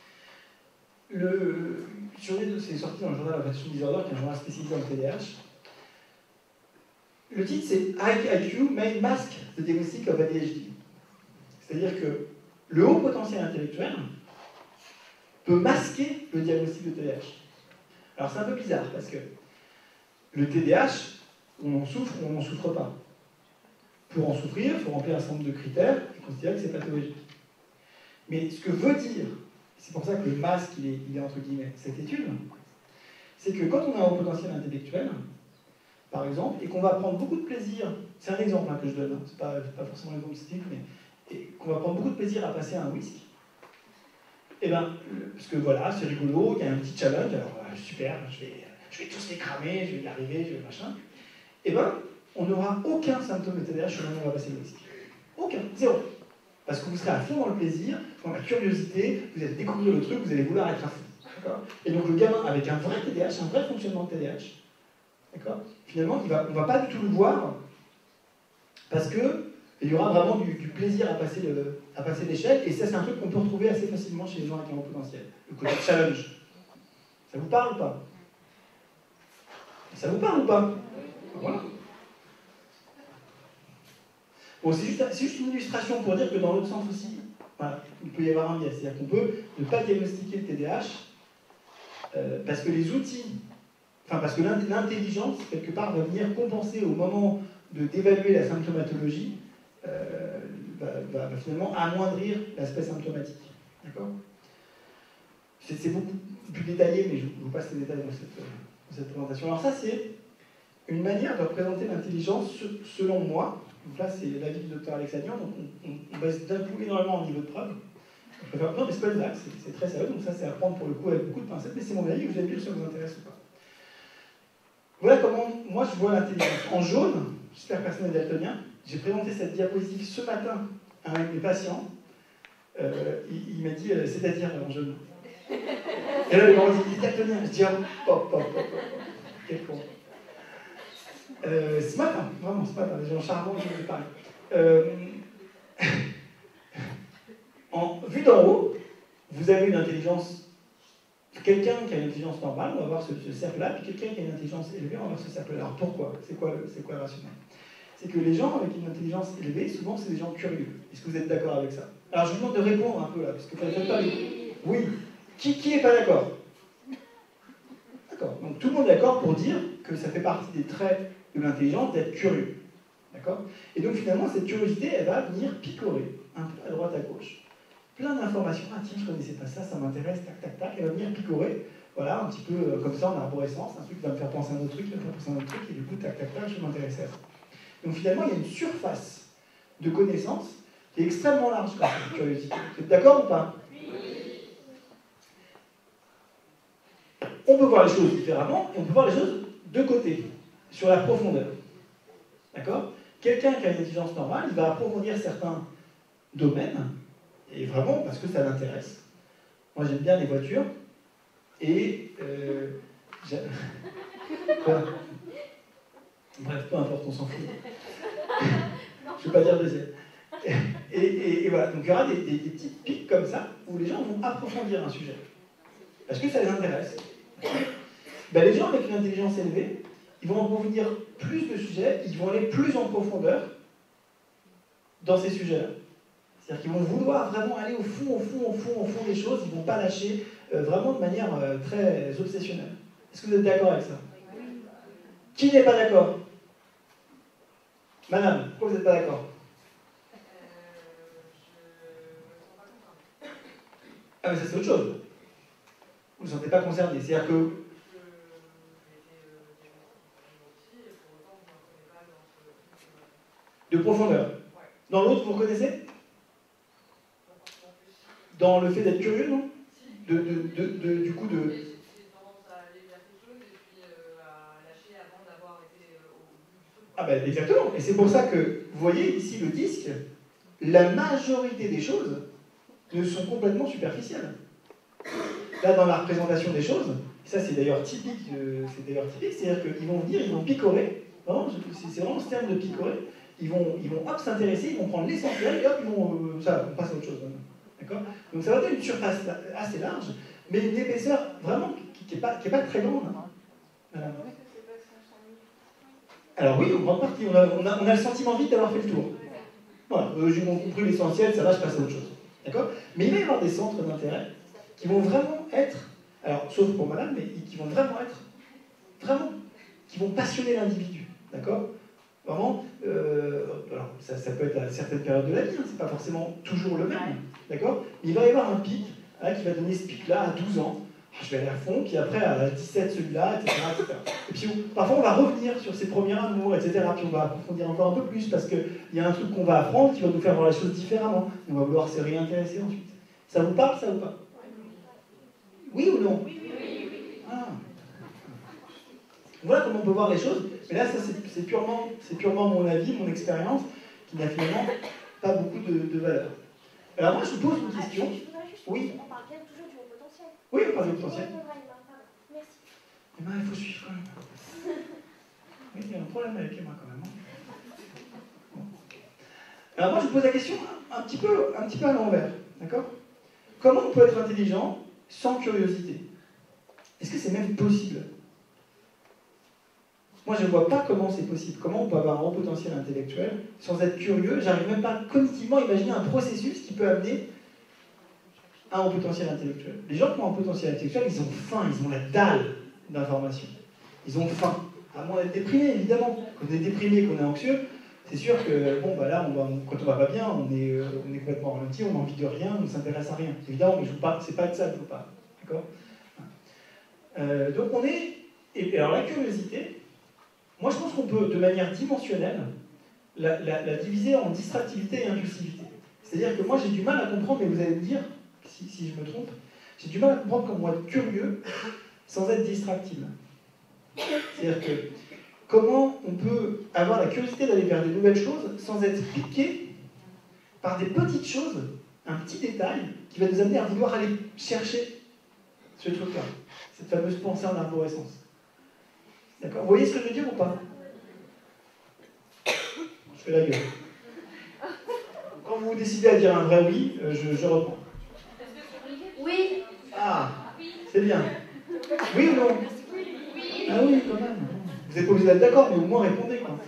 C'est sorti dans le journal of Attention Disorder, qui est un journal spécialisé dans le TDAH. Le titre, c'est High IQ may mask the diagnostic of ADHD. C'est-à-dire que le haut potentiel intellectuel peut masquer le diagnostic de TDAH. Alors c'est un peu bizarre, parce que le TDAH, on en souffre ou on n'en souffre pas. Pour en souffrir, il faut remplir un certain nombre de critères et considérer que c'est pathologique. Mais ce que veut dire, c'est pour ça que le masque, il est entre guillemets cette étude, c'est que quand on a un haut potentiel intellectuel, par exemple, et qu'on va prendre beaucoup de plaisir, c'est un exemple que je donne, hein, c'est pas forcément l'exemple typique, mais et qu'on va prendre beaucoup de plaisir à passer un whisk, et bien, parce que voilà, c'est rigolo, il y a un petit challenge, alors super, je vais tous les cramer, je vais y arriver, je vais machin, et bien, on n'aura aucun symptôme de TDAH au moment où on va passer le whisk. Aucun, zéro. Parce que vous serez à fond dans le plaisir, dans la curiosité, vous allez découvrir le truc, vous allez vouloir être à fond. Et donc le gamin avec un vrai TDAH, un vrai fonctionnement de TDAH, d'accord, finalement, on ne va pas du tout le voir, parce qu'il y aura vraiment du plaisir à passer l'échelle, et ça c'est un truc qu'on peut retrouver assez facilement chez les gens avec un haut potentiel. Le côté challenge. Ça vous parle ou pas? Ça vous parle ou pas? Voilà. Bon, c'est juste une illustration pour dire que dans l'autre sens aussi, voilà, il peut y avoir un biais. C'est-à-dire qu'on peut ne pas diagnostiquer le TDAH parce que les outils, parce que l'intelligence, quelque part, va venir compenser au moment d'évaluer la symptomatologie, va finalement amoindrir l'aspect symptomatique. D'accord? C'est beaucoup plus détaillé, mais je vous passe les détails dans cette présentation. Alors ça, c'est une manière de représenter l'intelligence selon moi. Donc là, c'est l'avis du docteur Alexanian, donc on baisse d'un coup énormément en niveau de preuve. Non, mais c'est pas une blague, c'est très sérieux, donc ça, c'est à prendre pour le coup avec beaucoup de pincettes, mais c'est mon avis, vous allez me dire si ça vous intéresse ou pas. Voilà comment moi je vois l'intelligence. En jaune, j'espère que personne n'est daltonien, j'ai présenté cette diapositive ce matin à un de mes patients. Il m'a dit, c'est-à-dire en jaune. Et là, il m'a dit, il est daltonien. Je dis, hop. Quel con. Ce matin, vraiment ce matin, des gens charmants, je vais parler. Vu d'en haut, vous avez une intelligence. Quelqu'un qui a une intelligence normale, on va voir ce cercle-là, puis quelqu'un qui a une intelligence élevée, on va voir ce cercle-là. Alors pourquoi? C'est quoi le rationnel? C'est que les gens avec une intelligence élevée, souvent, c'est des gens curieux. Est-ce que vous êtes d'accord avec ça? Alors je vous demande de répondre un peu là, parce que vous ne faites pas les... Oui. Qui n'est pas d'accord? D'accord. Donc tout le monde est d'accord pour dire que ça fait partie des traits de l'intelligence d'être curieux. D'accord? Et donc finalement, cette curiosité, elle va venir picorer, un peu à droite, à gauche. Plein d'informations. Ah tiens, je ne connaissais pas ça, ça m'intéresse, tac. Elle va venir picorer, voilà, un petit peu comme ça en arborescence, un truc qui va me faire penser à un autre truc, et du coup, tac, je vais m'intéresser à ça. Donc finalement, il y a une surface de connaissances qui est extrêmement large quand cette curiosité. Vous êtes d'accord ou pas? On peut voir les choses différemment, et on peut voir les choses de côté, sur la profondeur. D'accord? Quelqu'un qui a une intelligence normale, il va approfondir certains domaines, et vraiment parce que ça l'intéresse. Moi, j'aime bien les voitures, et... Quoi? Bref, peu importe, on s'en fout. Je ne vais pas dire deuxième. Et voilà, donc il y aura des petites pics comme ça, où les gens vont approfondir un sujet. Parce que ça les intéresse. Les gens avec une intelligence élevée, ils vont approfondir plus de sujets, ils vont aller plus en profondeur dans ces sujets-là. C'est-à-dire qu'ils vont vouloir vraiment aller au fond des choses, ils ne vont pas lâcher vraiment de manière très obsessionnelle. Est-ce que vous êtes d'accord avec ça? Qui n'est pas d'accord? Madame, pourquoi vous n'êtes pas d'accord? Ah mais ça c'est autre chose. Vous ne vous sentez pas concerné. C'est-à-dire que... De profondeur. Dans l'autre, vous reconnaissez? Dans le fait d'être curieux, non? Du coup, de... Ah ben exactement. Et c'est pour ça que, vous voyez ici le disque, la majorité des choses ne sont complètement superficielles. Là, dans la représentation des choses, ça c'est d'ailleurs typique, c'est-à-dire qu'ils vont venir, ils vont picorer, c'est vraiment ce terme de picorer, ils vont hop s'intéresser, ils vont prendre l'essentiel et hop, on passe à autre chose. D'accord? Donc ça va être une surface assez large, mais une épaisseur vraiment qui n'est pas très grande. Voilà. Alors oui, en grande partie, on a le sentiment vite d'avoir fait le tour. Voilà, j'ai compris l'essentiel, ça va, je passe à autre chose. D'accord? Mais il va y avoir des centres d'intérêt qui vont vraiment être, alors sauf pour madame, mais qui vont vraiment être, qui vont passionner l'individu. D'accord? Vraiment, alors ça peut être à certaines périodes de la vie, hein, c'est pas forcément toujours le même. D'accord? Mais il va y avoir un pic qui va donner ce pic-là à 12 ans. Je vais aller à fond, puis après à 17 celui-là, etc., etc. Et puis parfois on va revenir sur ses premiers amours, etc. Puis on va approfondir encore un peu plus parce qu'il y a un truc qu'on va apprendre qui va nous faire voir la chose différemment. On va vouloir se réintéresser ensuite. Ça vous parle, ça ou pas? Oui ou non? Oui. Ah. Voilà comment on peut voir les choses. Mais là, ça c'est purement mon avis, mon expérience, qui n'a finalement pas beaucoup de valeur. Alors moi, je vous pose une question. Oui. On parle bien toujours du haut potentiel. Oui, on parle du potentiel. Merci. Emma, il faut suivre quand même. Oui, il y a un problème avec Emma quand même. Bon. Alors moi, je vous pose la question un petit peu à l'envers. D'accord? Comment on peut être intelligent sans curiosité? Est-ce que c'est même possible? Moi, je ne vois pas comment c'est possible. Comment on peut avoir un haut potentiel intellectuel sans être curieux? J'arrive même pas cognitivement à imaginer un processus qui peut amener à un haut potentiel intellectuel. Les gens qui ont un potentiel intellectuel, ils ont faim, ils ont la dalle d'information. Ils ont faim. À moins d'être déprimé, évidemment. Quand on est déprimé, qu'on est anxieux, c'est sûr que, bon, bah là, quand on va pas bien, on est complètement ralenti, on n'a envie de rien, on ne s'intéresse à rien. Évidemment, mais c'est pas de ça que je vous parle. D'accord? Donc on est... Et alors la curiosité, moi je pense qu'on peut, de manière dimensionnelle, la diviser en distractivité et impulsivité. C'est-à-dire que moi j'ai du mal à comprendre, mais vous allez me dire, si je me trompe, j'ai du mal à comprendre comment être curieux sans être distractible. C'est-à-dire que comment on peut avoir la curiosité d'aller vers des nouvelles choses sans être piqué par des petites choses, un petit détail qui va nous amener à vouloir aller chercher ce truc-là, cette fameuse pensée en arborescence. D'accord? Vous voyez ce que je veux dire ou pas? Je fais la gueule. Quand vous décidez à dire un vrai oui, je reprends. Oui. Ah, c'est bien. Oui ou non? Ah oui, quand même. Vous n'êtes pas obligé d'être d'accord, mais au moins répondez, quoi.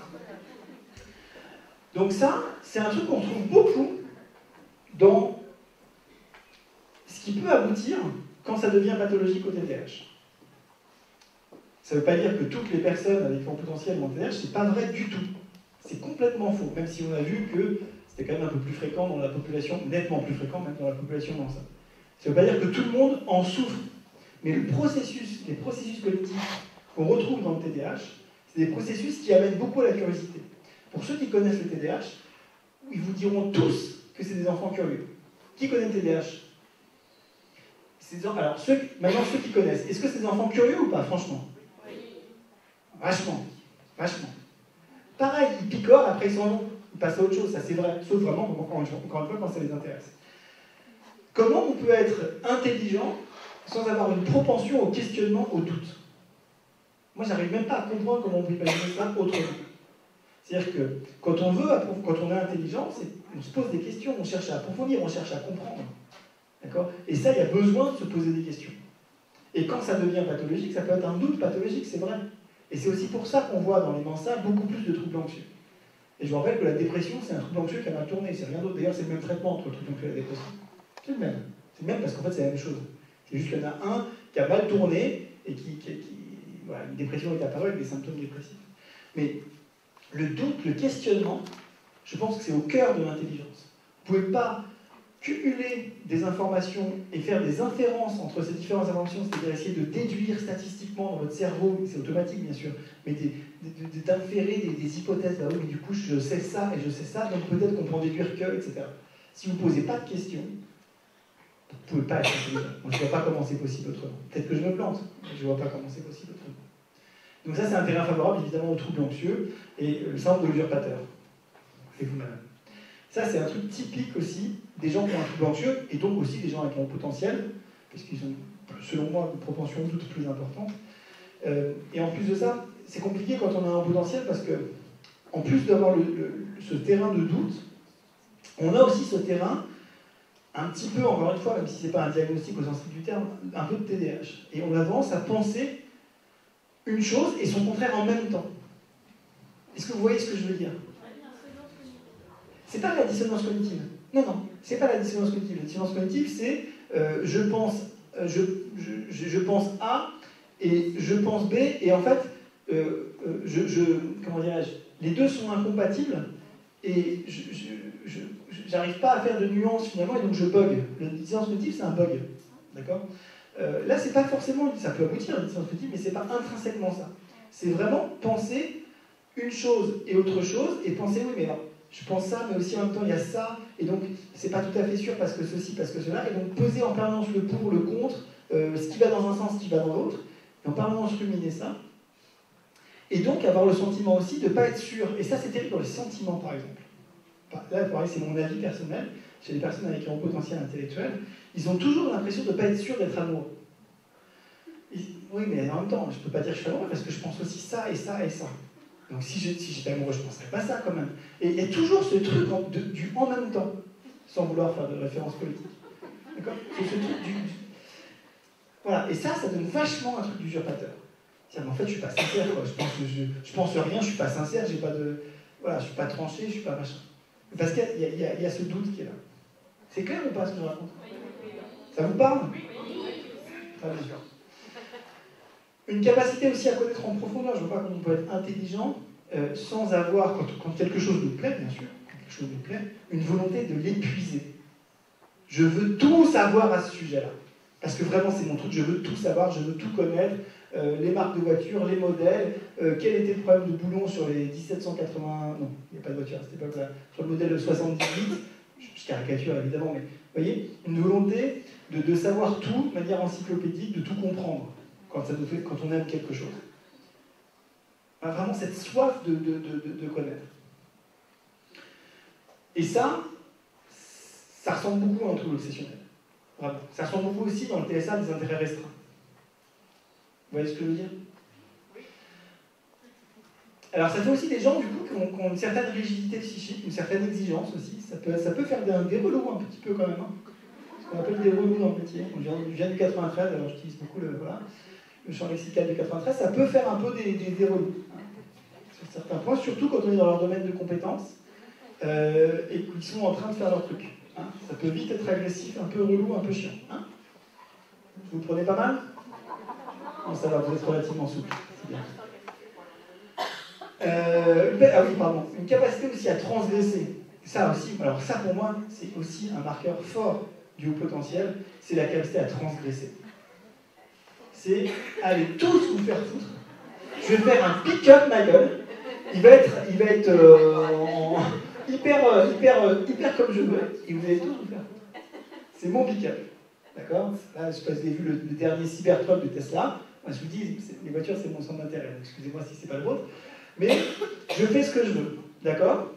Donc ça, c'est un truc qu'on trouve beaucoup dans ce qui peut aboutir quand ça devient pathologique au TDAH. Ça ne veut pas dire que toutes les personnes avec fort potentiel ont TDAH, c'est pas vrai du tout. C'est complètement faux, même si on a vu que c'était quand même un peu plus fréquent dans la population, nettement plus fréquent même dans la population dans ça. Ça ne veut pas dire que tout le monde en souffre. Mais les processus cognitifs qu'on retrouve dans le TDAH, c'est des processus qui amènent beaucoup à la curiosité. Pour ceux qui connaissent le TDAH, ils vous diront tous que c'est des enfants curieux. Qui connaît le TDAH? Alors, maintenant, ceux qui connaissent, est-ce que c'est des enfants curieux ou pas, franchement? Vachement. Pareil, ils picorent, après ils s'en vont, ils passent à autre chose, ça c'est vrai, sauf vraiment, encore une fois, quand ça les intéresse. Comment on peut être intelligent sans avoir une propension au questionnement, au doute? Moi, j'arrive même pas à comprendre comment on peut imaginer ça autrement. C'est-à-dire que quand on est intelligent, on se pose des questions, on cherche à approfondir, on cherche à comprendre. D'accord? Et ça, il y a besoin de se poser des questions. Et quand ça devient pathologique, ça peut être un doute pathologique, c'est vrai. Et c'est aussi pour ça qu'on voit dans les Mensa beaucoup plus de troubles anxieux. Et je vous rappelle que la dépression, c'est un trouble anxieux qui a mal tourné, c'est rien d'autre. D'ailleurs, c'est le même traitement entre le trouble anxieux et la dépression. C'est le même. C'est le même parce qu'en fait, c'est la même chose. C'est juste qu'il y en a un qui a mal tourné et voilà, une dépression est apparue avec des symptômes dépressifs. Mais le doute, le questionnement, je pense que c'est au cœur de l'intelligence. Vous ne pouvez pas cumuler des informations et faire des inférences entre ces différentes informations, c'est-à-dire essayer de déduire statistiquement dans votre cerveau, c'est automatique bien sûr, mais d'inférer des hypothèses, bah oui, mais du coup je sais ça et je sais ça, donc peut-être qu'on peut en déduire que, etc. Si vous ne posez pas de questions, vous ne pouvez pas être intelligent. Moi, je ne vois pas comment c'est possible autrement. Peut-être que je me plante, mais je ne vois pas comment c'est possible autrement. Donc ça, c'est un terrain favorable, évidemment, aux troubles anxieux et le syndrome de l'usurpateur. Et vous-même. Ça, c'est un truc typique aussi des gens qui ont un trouble anxieux, et donc aussi des gens avec un haut potentiel, parce qu'ils ont, selon moi, une propension de doute plus importante. Et en plus de ça, c'est compliqué quand on a un haut potentiel, parce que, en plus d'avoir ce terrain de doute, on a aussi ce terrain, un petit peu, encore une fois, même si ce n'est pas un diagnostic au sens strict du terme, un peu de TDAH. Et on a tendance à penser une chose et son contraire en même temps. Est-ce que vous voyez ce que je veux dire? C'est pas la dissonance cognitive. Non, non, c'est pas la dissonance cognitive. La dissonance cognitive, c'est je pense A et je pense B, et en fait, comment dirais-je, les deux sont incompatibles, et j'arrive pas à faire de nuance finalement, et donc je bug. La dissonance cognitive, c'est un bug. D'accord? Là, c'est pas forcément, ça peut aboutir à la dissonance cognitive, mais c'est pas intrinsèquement ça. C'est vraiment penser une chose et autre chose, et penser, oui, mais alors, je pense ça, mais aussi en même temps il y a ça, et donc c'est pas tout à fait sûr parce que ceci, parce que cela, et donc peser en permanence le pour, le contre, ce qui va dans un sens, ce qui va dans l'autre, et en permanence ruminer ça, et donc avoir le sentiment aussi de ne pas être sûr, et ça c'est terrible dans les sentiments par exemple. Là, pareil, c'est mon avis personnel, chez les personnes avec un haut potentiel intellectuel, ils ont toujours l'impression de ne pas être sûrs d'être amoureux. Oui, mais en même temps, je ne peux pas dire que je suis amoureux parce que je pense aussi ça et ça et ça. Donc si j'étais amoureux, je ne penserais pas ça quand même. Et il y a toujours ce truc du en même temps, sans vouloir faire de référence politique. D'accord? C'est ce truc du... Voilà, et ça donne vachement un truc d'usurpateur. C'est-à-dire, en fait, je ne suis pas sincère, quoi. Je pense rien, je ne suis pas sincère, j'ai pas de... Voilà, je ne suis pas tranché, je ne suis pas machin. Parce qu'il y a ce doute qui est là. C'est clair ou pas ce que je raconte? Ça vous parle? Très bien. Une capacité aussi à connaître en profondeur. Je ne vois pas comment on peut être intelligent sans avoir, quand quelque chose nous plaît, bien sûr, quand quelque chose nous plaît, une volonté de l'épuiser. Je veux tout savoir à ce sujet-là. Parce que vraiment, c'est mon truc, je veux tout savoir, je veux tout connaître. Les marques de voitures, les modèles, quel était le problème de boulon sur les 1780... Non, il n'y a pas de voiture à cette époque-là. Sur le modèle 78, je caricature évidemment, mais vous voyez, une volonté de savoir tout de manière encyclopédique, de tout comprendre. Quand on aime quelque chose. Vraiment cette soif de connaître. Et ça ressemble beaucoup à un trouble obsessionnel. Vraiment. Ça ressemble beaucoup aussi dans le TSA des intérêts restreints. Vous voyez ce que je veux dire? Alors ça fait aussi des gens du coup qui ont une certaine rigidité psychique, une certaine exigence aussi. Ça peut faire des relous un petit peu quand même. Hein. Ce qu'on appelle des relous dans le métier. Je viens du 93, alors j'utilise beaucoup le champ lexical du 93, ça peut faire un peu des relous, hein, sur certains points, surtout quand on est dans leur domaine de compétences et qu'ils sont en train de faire leur truc. Hein. Ça peut vite être agressif, un peu relou, un peu chiant. Hein. Vous prenez pas mal? Non, ça va, vous êtes relativement souple, c'est bien. Ah oui, pardon. Une capacité aussi à transgresser. Ça aussi, alors ça pour moi, c'est aussi un marqueur fort du haut potentiel, c'est la capacité à transgresser. C'est allez tous vous faire foutre. Je vais faire un pick-up ma gueule. Il va être hyper comme je veux. Et vous allez tous vous faire foutre. C'est mon pick-up. D'accord? Là, je ne sais pas si vous avez vu le dernier Cybertruck de Tesla. Moi, je vous dis, les voitures, c'est mon centre d'intérêt. Excusez-moi si ce n'est pas le vôtre. Mais je fais ce que je veux. D'accord?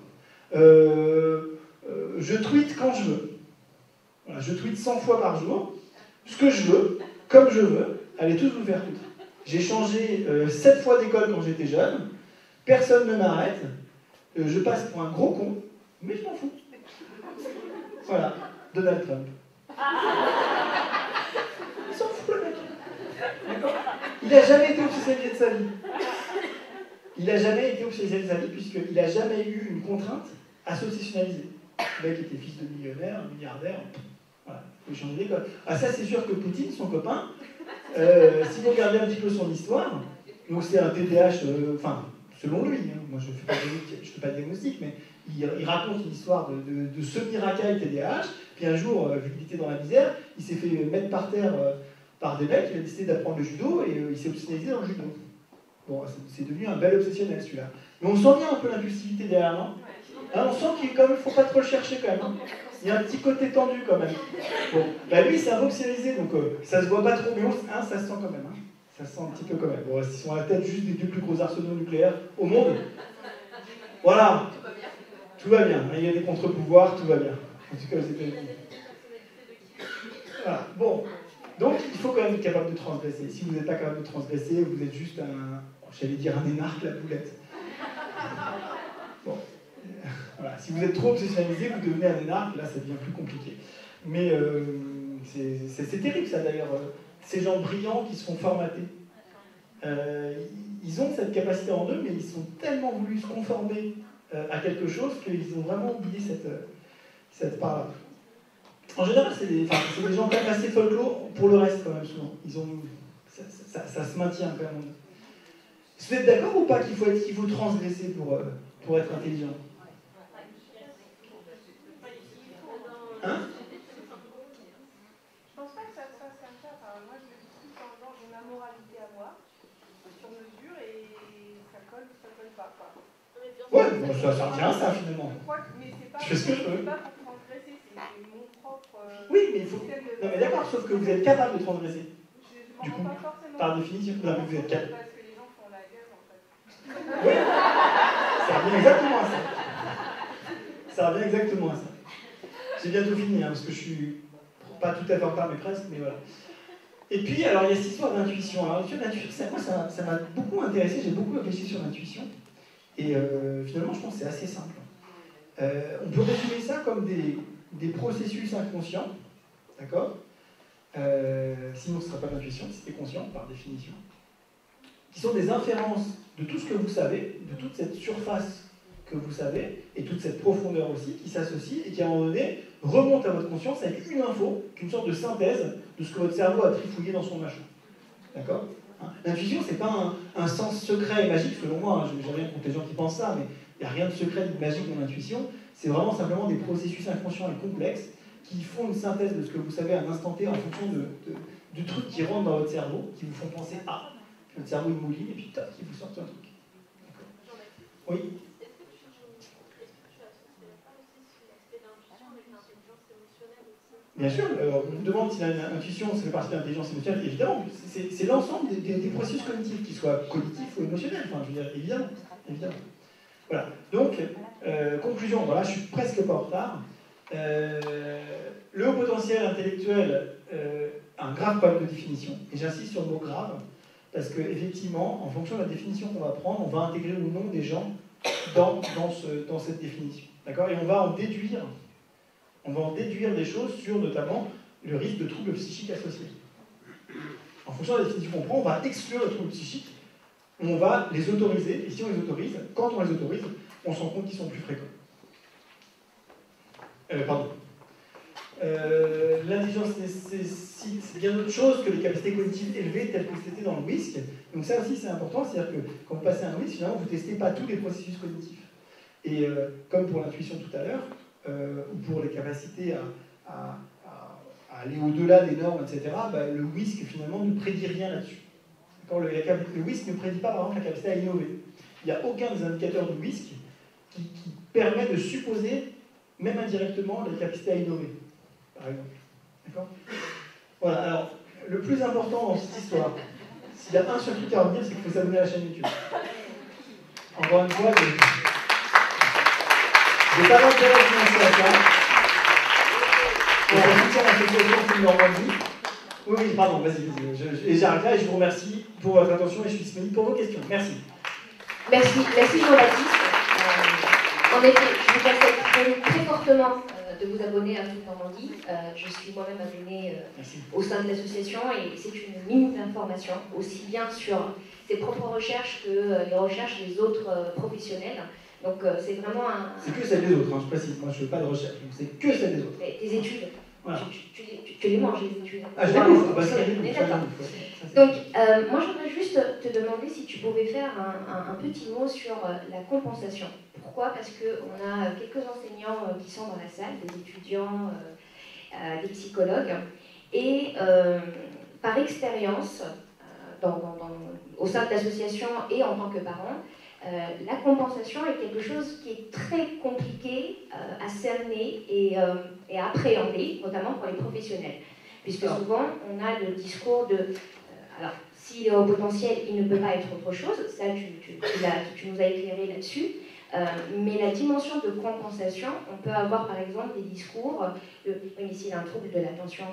Je tweete quand je veux. Voilà, je tweete 100 fois par jour. Ce que je veux, comme je veux. Allez tous vous faire foutre. J'ai changé 7 fois d'école quand j'étais jeune. Personne ne m'arrête. Je passe pour un gros con, mais je m'en fous. Voilà, Donald Trump. Il s'en fout le mec. D'accord? Il n'a jamais été officialisé de sa vie. Il n'a jamais été officialisé de sa vie puisqu'il n'a jamais eu une contrainte associationnalisée. Le mec était fils de millionnaire, milliardaire. Voilà, il faut changer d'école. Ah ça c'est sûr que Poutine, son copain, si vous regardez un petit peu son histoire, Donc c'est un TDAH, enfin, selon lui, hein, moi je ne fais pas de diagnostic, mais il raconte une histoire de semi-racaille TDAH, puis un jour, vu qu'il était dans la misère, il s'est fait mettre par terre par des mecs, il a décidé d'apprendre le judo, et il s'est obsessionnalisé dans le judo. Bon, c'est devenu un bel obsessionnel celui-là. Mais on sent bien un peu l'impulsivité derrière, non? Hein, on sent qu'il ne faut pas trop le chercher quand même. Hein. Il y a un petit côté tendu quand même. Bon, bah lui, c'est un obsessionnalisé, donc ça se voit pas trop, mais hein, ça se sent quand même. Hein. Ça se sent un petit peu quand même. Bon, ils sont à la tête juste des 2 plus gros arsenaux nucléaires au monde. Voilà. Tout va bien. Il y a des contre-pouvoirs, tout va bien. En tout cas, aux États-Unis. Voilà. Bon. Donc, il faut quand même être capable de transgresser. Si vous n'êtes pas capable de transgresser, vous êtes juste j'allais dire un énarque, la boulette. Bon. Voilà. Si vous êtes trop obsessionnalisé, vous devenez un énarque, là, ça devient plus compliqué. Mais c'est terrible, ça, d'ailleurs. Ces gens brillants qui se font formater. Ils ont cette capacité en eux, mais ils ont tellement voulu se conformer à quelque chose qu'ils ont vraiment oublié cette part-là. En général, c'est des gens quand même assez folklore pour le reste, quand même, souvent. Ça se maintient quand même. Vous êtes d'accord ou pas qu'il faut transgresser pour être intelligent? Hein? Je pense pas que ça soit comme ça. Enfin, moi, je me dis tout en genre, j'ai ma moralité à moi, sur mesure, et ça colle ou ça colle pas, quoi. Ouais, bon, ça revient à ça, finalement. Je crois que, mais c'est pas, Je fais ce que je veux. pas pour transgresser, c'est mon propre... Oui, mais il faut... Non, mais d'accord, sauf que vous êtes capable de transgresser. Du coup, pas forcément. Par définition, non, mais vous êtes capable. Parce que les gens font la gueule, en fait. Oui, ça revient exactement à ça. Ça revient exactement à ça. J'ai bientôt fini, hein, parce que je suis pas tout à fait en retard, mais presque, mais voilà. Et puis, alors, il y a cette histoire d'intuition. Alors, l'intuition, moi, ça m'a beaucoup intéressé, j'ai beaucoup réfléchi sur l'intuition. Et finalement, je pense que c'est assez simple. On peut résumer ça comme des processus inconscients, d'accord? Sinon, ce ne sera pas l'intuition, c'était conscient, par définition. Qui sont des inférences de tout ce que vous savez, de toute cette surface que vous savez, et toute cette profondeur aussi, qui s'associe et qui, à un moment donné, remonte à votre conscience avec une info, une sorte de synthèse de ce que votre cerveau a trifouillé dans son machin. D'accord? L'intuition, c'est pas un sens secret et magique, selon moi, je n'ai rien contre les gens qui pensent ça, mais il n'y a rien de secret ni de magique dans l'intuition, c'est vraiment simplement des processus inconscients et complexes qui font une synthèse de ce que vous savez à un instant T en fonction du truc qui rentre dans votre cerveau, qui vous font penser « Ah !» Votre cerveau il mouline et puis tac, il vous sort un truc. Oui. Bien sûr, on vous demande si l'intuition ça fait partie de l'intelligence émotionnelle, évidemment, c'est l'ensemble des processus cognitifs, qu'ils soient cognitifs ou émotionnels, enfin, je veux dire, évidemment. Voilà, donc, conclusion, voilà, je suis presque pas en retard. Le haut potentiel intellectuel a un grave problème de définition, et j'insiste sur le mot grave, parce qu'effectivement, en fonction de la définition qu'on va prendre, on va intégrer ou non des gens dans cette définition. D'accord? Et on va en déduire des choses sur notamment le risque de troubles psychiques associés. En fonction de la définition qu'on prend, on va exclure les troubles psychiques, on va les autoriser, et si on les autorise, quand on les autorise, on se rend compte qu'ils sont plus fréquents. L'intelligence nécessite bien autre chose que les capacités cognitives élevées telles que c'était dans le WISC. Donc ça aussi c'est important, c'est-à-dire que quand vous passez un WISC, finalement vous ne testez pas tous les processus cognitifs. Et comme pour l'intuition tout à l'heure, ou pour les capacités à aller au-delà des normes, etc., bah, le WISC finalement ne prédit rien là-dessus. Le WISC ne prédit pas par exemple la capacité à innover. Il n'y a aucun des indicateurs du WISC qui permet de supposer, même indirectement, la capacité à innover, par exemple. D'accord ? Voilà, alors, le plus important dans cette histoire, s'il y a un seul truc à retenir, c'est qu'il faut s'abonner à la chaîne YouTube. Encore une fois, j'ai pas d'intérêt financier à ça. Pour soutien à l'association Film Normandie. Oui, pardon, vas-y. Et j'arrête là et je vous remercie pour votre attention et je suis disponible pour vos questions. Merci. Merci Jean-Baptiste. En effet, je vous conseille très fortement de vous abonner à Film Normandie. Je suis moi-même abonnée au sein de l'association et c'est une mine d'informations, aussi bien sur ses propres recherches que les recherches des autres professionnels. Donc c'est vraiment un... C'est que celle des autres, hein, je précise. Moi je ne fais pas de recherche, c'est que celle des autres. Tes études, voilà. tu Tu les manges, les études. Ah, je l'ai On est d'accord. Donc, moi, je voudrais juste te demander si tu pouvais faire un petit mot sur la compensation. Pourquoi? Parce qu'on a quelques enseignants qui sont dans la salle, des étudiants, des psychologues, et par expérience, au sein de l'association et en tant que parent, la compensation est quelque chose qui est très compliqué à cerner et à appréhender, notamment pour les professionnels. Puisque souvent, on a le discours de alors, s'il est au potentiel, il ne peut pas être autre chose, ça tu nous as éclairé là-dessus, mais la dimension de compensation, on peut avoir par exemple des discours de oui, mais s'il a un trouble de l'attention,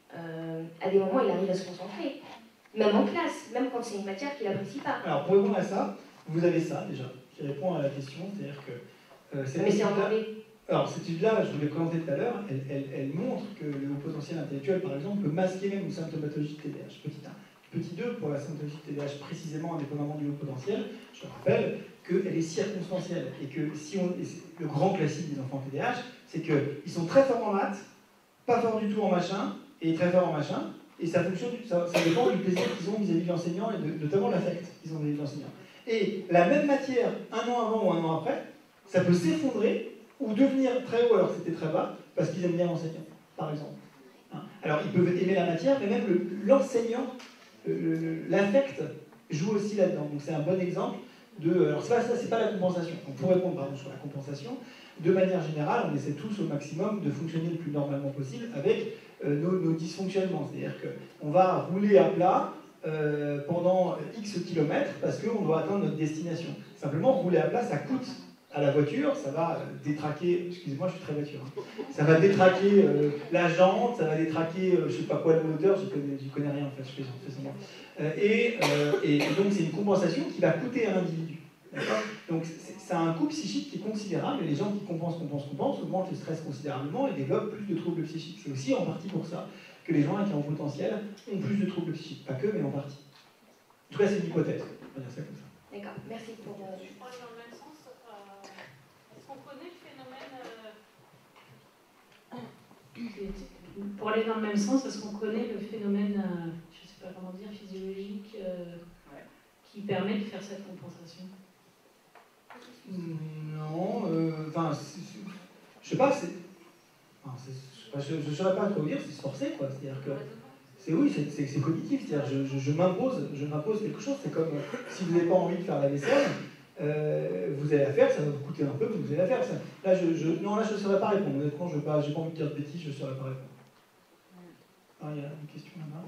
à des moments il arrive à se concentrer, même en classe, même quand c'est une matière qu'il n'apprécie pas. Alors pour répondre à ça, vous avez ça déjà, qui répond à la question, c'est-à-dire que... mais c'est en anglais. Alors, cette étude-là, je vous l'ai présentée tout à l'heure, elle montre que le haut potentiel intellectuel, par exemple, peut masquer même une symptomatologie de TDAH. Petit 1. Petit 2, pour la symptomatologie de TDAH, précisément indépendamment du haut potentiel, je rappelle qu'elle est circonstancielle et que si le grand classique des enfants TDAH, c'est qu'ils sont très forts en maths, pas forts du tout en machin, et très forts en machin, et ça dépend du plaisir qu'ils ont vis-à-vis de l'enseignant et notamment l'affect qu'ils ont vis-à-vis de l'enseignant. Et la même matière, un an avant ou un an après, ça peut s'effondrer ou devenir très haut alors que c'était très bas, parce qu'ils aiment bien l'enseignant, par exemple. Alors, ils peuvent aimer la matière, mais même l'enseignant, l'affect joue aussi là-dedans. Donc, c'est un bon exemple de... Alors, ça, c'est pas la compensation. Donc, pour répondre sur la compensation, de manière générale, on essaie tous au maximum de fonctionner le plus normalement possible avec nos dysfonctionnements. C'est-à-dire qu'on va rouler à plat pendant X kilomètres parce qu'on doit atteindre notre destination. Simplement, rouler à plat, ça coûte à la voiture, ça va détraquer, excusez-moi, je suis très voiture, ça va détraquer la jante, ça va détraquer, je sais pas quoi, le moteur, j'y connais rien en fait, je fais semblant. Et donc c'est une compensation qui va coûter à l'individu. Donc c'est un coût psychique qui est considérable, et les gens qui compensent, augmentent le stress considérablement et développent plus de troubles psychiques. C'est aussi en partie pour ça que les gens qui ont un potentiel ont plus de troubles psychiques. Pas que, mais en partie. En tout cas, c'est une hypothèse. On va dire ça comme ça. D'accord, merci pour... Je crois dans le même sens. Est-ce qu'on connaît le phénomène Pour aller dans le même sens, est-ce qu'on connaît le phénomène, je ne sais pas comment dire, physiologique qui permet de faire cette compensation? Non, enfin, je sais pas, je ne saurais pas trop dire, c'est se forcer, quoi. C'est-à-dire que c'est cognitif, c'est-à-dire je m'impose quelque chose. C'est comme si vous n'avez pas envie de faire la vaisselle, vous allez la faire, ça va vous coûter un peu, mais vous allez la faire. Là, je ne saurais pas répondre. Honnêtement, j'ai pas envie de dire de bêtises, je ne saurais pas répondre. Ah, il y a une question là-bas.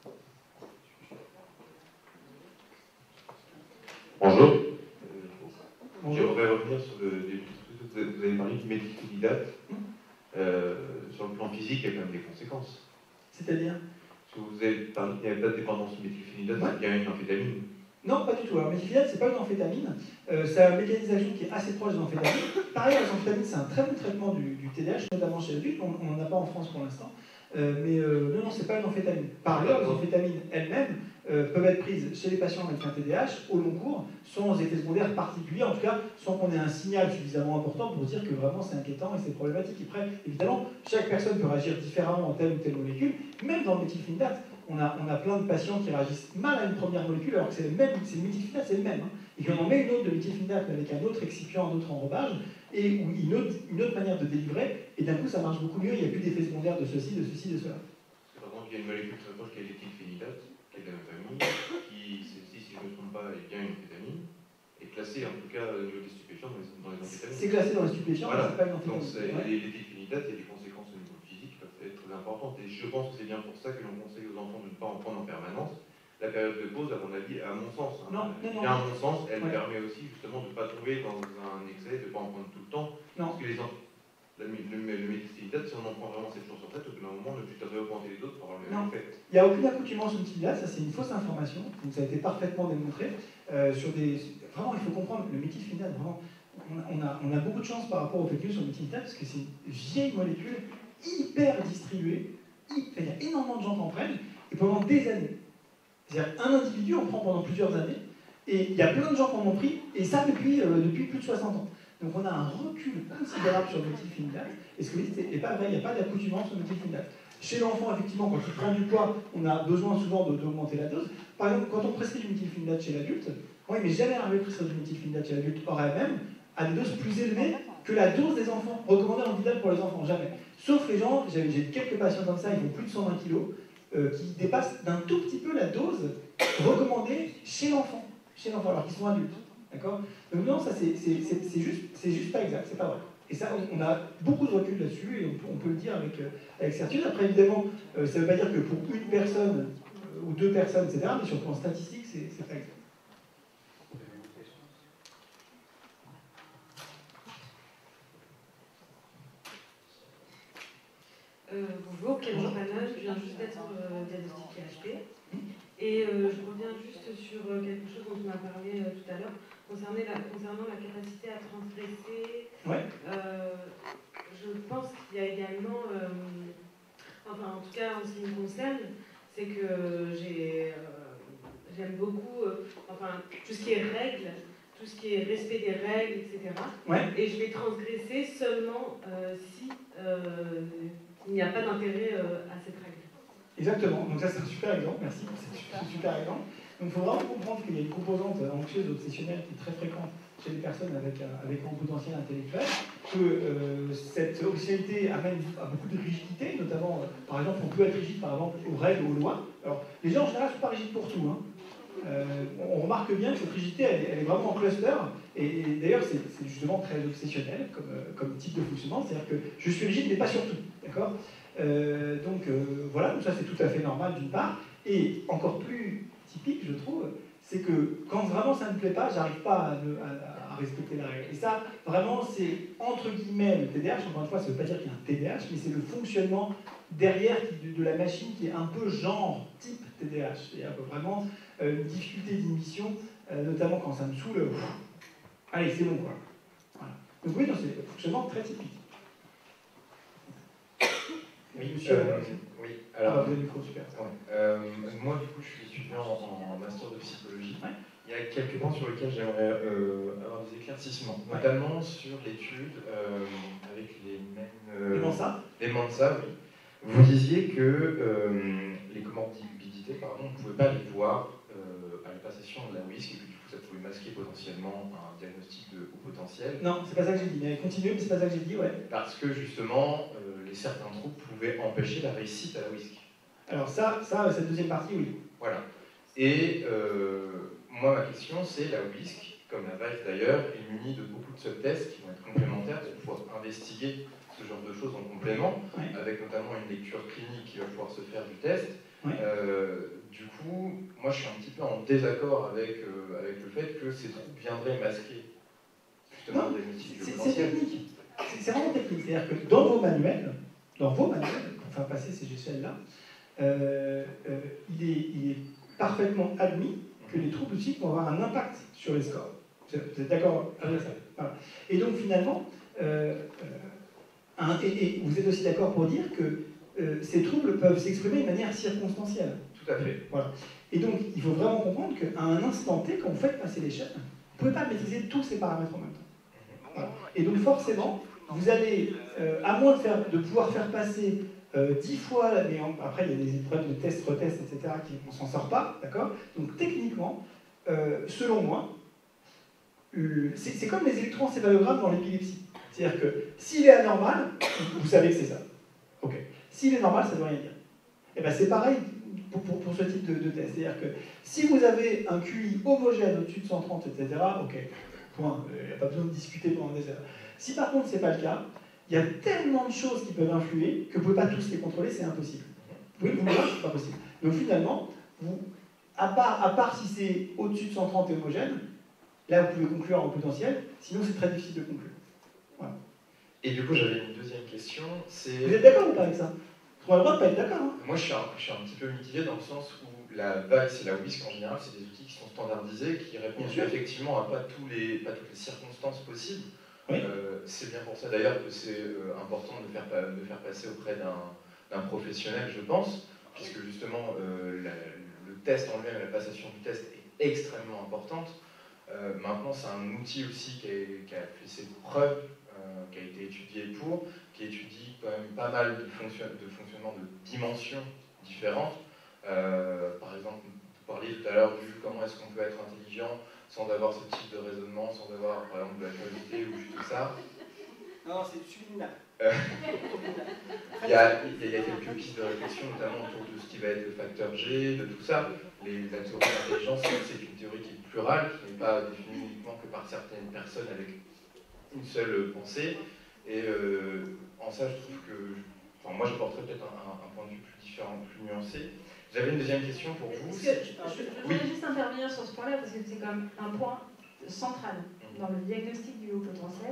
Bonjour. J'aimerais revenir sur le début. Vous avez parlé du méthylphénidate. Sur le plan physique, il y a quand même des conséquences. C'est-à-dire? Parce que vous avez parlé qu'il n'y avait pas de dépendance au méthylphénidate, c'est bien une amphétamine. Non, pas du tout. Alors, méthylphénidate, c'est pas une amphétamine. C'est un mécanisme d'action qui est assez proche de l'amphétamine. Pareil, les amphétamines, c'est un très bon traitement du TDAH, notamment chez l'adulte. On n'en a pas en France pour l'instant. Non, c'est pas une amphétamine. Par ailleurs, les amphétamines elles-mêmes peuvent être prises chez les patients avec un TDAH au long cours, sans effet secondaire particulier, en tout cas sans qu'on ait un signal suffisamment important pour dire que vraiment c'est inquiétant et c'est problématique. Et après, évidemment, chaque personne peut réagir différemment en telle ou telle molécule. Même dans le méthylphénidate, on a plein de patients qui réagissent mal à une première molécule alors que c'est le méthylphénidate, c'est le même. Et qu'on en met une autre de méthylphénidate avec un autre excipient, un autre enrobage, et ou une autre manière de délivrer, et d'un coup ça marche beaucoup mieux, il n'y a plus d'effets secondaires de ceci, de ceci, de cela. Par contre, il y a une molécule très proche qui est l'éthylphénidate, qui est de la même famille, qui, celle-ci, si je ne me trompe pas, est bien une amphétamine, est classée en tout cas au niveau des stupéfiants dans les amphétamines. C'est classé dans les stupéfiants, voilà. mais c'est pas une amphétamine. Donc l'éthylphénidate, il y a des conséquences au niveau physique qui peuvent être très importantes, et je pense que c'est bien pour ça que l'on conseille aux enfants de ne pas en prendre en permanence. La période de pause, à mon avis, à mon sens, bien à mon sens, elle permet aussi justement de ne pas tomber dans un excès, de ne pas en prendre tout le temps. Parce que le méthylphénidate, si on en prend vraiment 7 jours sur 7, au bout d'un moment, on ne peut plus réaugmenter les doses pour avoir le même effet. Il n'y a aucune accoutumance au méthylphénidate, ça c'est une fausse information, donc ça a été parfaitement démontré. Vraiment, il faut comprendre, le méthylphénidate, vraiment, on a beaucoup de chance par rapport au fake news sur le méthylphénidate, parce que c'est une vieille molécule hyper distribuée, il y a énormément de gens qui en prennent, et pendant des années. C'est-à-dire un individu en prend pendant plusieurs années, et il y a plein de gens qui en ont pris, et ça depuis plus de 60 ans. Donc on a un recul considérable sur le méthylphénidate, et ce que vous dites n'est pas vrai, il n'y a pas d'accoutumance au méthylphénidate. Chez l'enfant, effectivement, quand il prend du poids, on a besoin souvent d'augmenter la dose. Par exemple, quand on prescrit du méthylphénidate chez l'adulte, moi, il m'est jamais arrivé de prescrire du méthylphénidate chez l'adulte hors AMM à des doses plus élevées que la dose des enfants, recommandée en hôpital pour les enfants, jamais. Sauf les gens, j'ai quelques patients comme ça, ils font plus de 120 kg, qui dépassent d'un tout petit peu la dose recommandée chez l'enfant, alors qu'ils sont adultes. D'accord? Donc non, ça c'est juste pas exact, c'est pas vrai. Et ça, on a beaucoup de recul là-dessus, et on peut le dire avec certitude. Après, évidemment, ça ne veut pas dire que pour une personne ou deux personnes, etc., mais surtout en statistique, c'est pas exact. Bonjour, Clément Panage, je viens juste d'être diagnostiquée HP. Et je reviens juste sur quelque chose dont on a parlé tout à l'heure, concernant la capacité à transgresser. Ouais. Je pense qu'il y a également, enfin en tout cas en ce qui me concerne, c'est que j'aime beaucoup enfin, tout ce qui est règles, tout ce qui est respect des règles, etc. Ouais. Et je vais transgresser seulement si il n'y a pas d'intérêt à cette règle. Exactement, donc ça c'est un super exemple, merci pour ce super exemple. Donc il faut vraiment comprendre qu'il y a une composante anxieuse obsessionnelle qui est très fréquente chez les personnes avec un potentiel intellectuel, que cette obsessionnalité amène à beaucoup de rigidité, notamment, par exemple, on peut être rigide par exemple aux règles, aux lois. Alors les gens en général ne sont pas rigides pour tout, hein. On remarque bien que cette rigidité elle est vraiment en cluster, et d'ailleurs c'est justement très obsessionnel comme type de fonctionnement, c'est-à-dire que je suis rigide mais pas sur tout, d'accord? Voilà, donc ça c'est tout à fait normal d'une part, et encore plus typique je trouve, c'est que quand vraiment ça ne me plaît pas, j'arrive pas à respecter la règle. Et ça, vraiment, c'est entre guillemets le TDAH, encore une fois, ça ne veut pas dire qu'il y a un TDAH, mais c'est le fonctionnement derrière de la machine qui est un peu genre type TDAH. C'est-à-dire vraiment une difficulté d'inhibition, notamment quand ça me saoule, allez, c'est bon quoi. Voilà. Donc oui, c'est un fonctionnement très typique. Oui, monsieur. Oui, alors. Vous avez le micro, super. Ouais. Moi, du coup, je suis étudiant en master de psychologie. Ouais. Il y a quelques points sur lesquels j'aimerais avoir des éclaircissements, notamment sur l'étude avec les mêmes. Les Mensa. Les Mensa, oui. Vous disiez que les comorbidités, pardon, on ne pouvait pas les voir à la passation de la WISC, et que du coup, ça pouvait masquer potentiellement un diagnostic de haut potentiel. Non, c'est pas ça que j'ai dit. Mais continuez, mais c'est pas ça que j'ai dit, ouais. Parce que justement, certains troubles pouvaient empêcher la réussite à la WISC. Alors ça, cette deuxième partie, oui. Voilà. Et moi, ma question, c'est la WISC, comme la VALS d'ailleurs, est munie de beaucoup de subtests qui vont être complémentaires pour pouvoir investiguer ce genre de choses en complément, avec notamment une lecture clinique qui va pouvoir se faire du test. Du coup, moi, je suis un petit peu en désaccord avec le fait que ces troubles viendraient masquer justement des diagnostics du potentiel. C'est technique. C'est vraiment technique. C'est-à-dire que dans vos manuels, pour faire passer ces échelles-là, il est parfaitement admis que les troubles psychiques vont avoir un impact sur les scores. Vous êtes d'accord avec ça? Voilà. Et donc finalement, et vous êtes aussi d'accord pour dire que ces troubles peuvent s'exprimer de manière circonstancielle. Tout à fait. Voilà. Et donc il faut vraiment comprendre qu'à un instant T, quand vous faites passer l'échelle, vous ne pouvez pas maîtriser tous ces paramètres en même temps. Voilà. Et donc forcément, vous allez, à moins de pouvoir faire passer 10 fois, mais après il y a des épreuves de test, retest, etc., on ne s'en sort pas, d'accord? Donc techniquement, selon moi, c'est comme les électroencéphalogrammes dans l'épilepsie. C'est-à-dire que s'il est anormal, vous savez que c'est ça. Ok. S'il est normal, ça ne veut rien dire. Et bien c'est pareil pour ce type de test. C'est-à-dire que si vous avez un QI homogène au-dessus de 130, etc., ok, point, il n'y a pas besoin de discuter pendant des heures. Si par contre ce n'est pas le cas, il y a tellement de choses qui peuvent influer que vous ne pouvez pas tous les contrôler, c'est impossible. Vous pouvez le voir, c'est pas possible. Donc finalement, à part si c'est au-dessus de 130 et homogène, là vous pouvez conclure en potentiel, sinon c'est très difficile de conclure. Voilà. Et du coup, j'avais une deuxième question, c'est... Vous êtes d'accord ou pas avec ça? On a le droit de pas être d'accord. Hein. Moi, je suis un petit peu mitigé dans le sens où la VALS et la WISC en général, c'est des outils qui sont standardisés, qui répondent effectivement à pas toutes les circonstances possibles. Oui. C'est bien pour ça d'ailleurs que c'est important de faire passer auprès d'un professionnel, je pense, puisque justement le test en lui-même, la passation du test est extrêmement importante. Maintenant, c'est un outil aussi qui a fait ses preuves qui a été étudié qui étudie quand même pas mal de fonctionnement de dimensions différentes. Par exemple, vous parliez tout à l'heure du comment est-ce qu'on peut être intelligent sans avoir ce type de raisonnement, sans avoir par exemple de la curiosité ou juste ça. Non, c'est subliminal. Il y a quelques pistes de réflexion, notamment autour de ce qui va être le facteur G, de tout ça. La théorie de l'intelligence, c'est une théorie qui est plurale, qui n'est pas définie uniquement que par certaines personnes avec une seule pensée. Et en ça, je trouve que... Enfin, moi, je porterais peut-être un point de vue plus différent, plus nuancé. J'avais une deuxième question pour vous. Je voudrais juste intervenir sur ce point-là, parce que c'est quand même un point central dans le diagnostic du haut potentiel.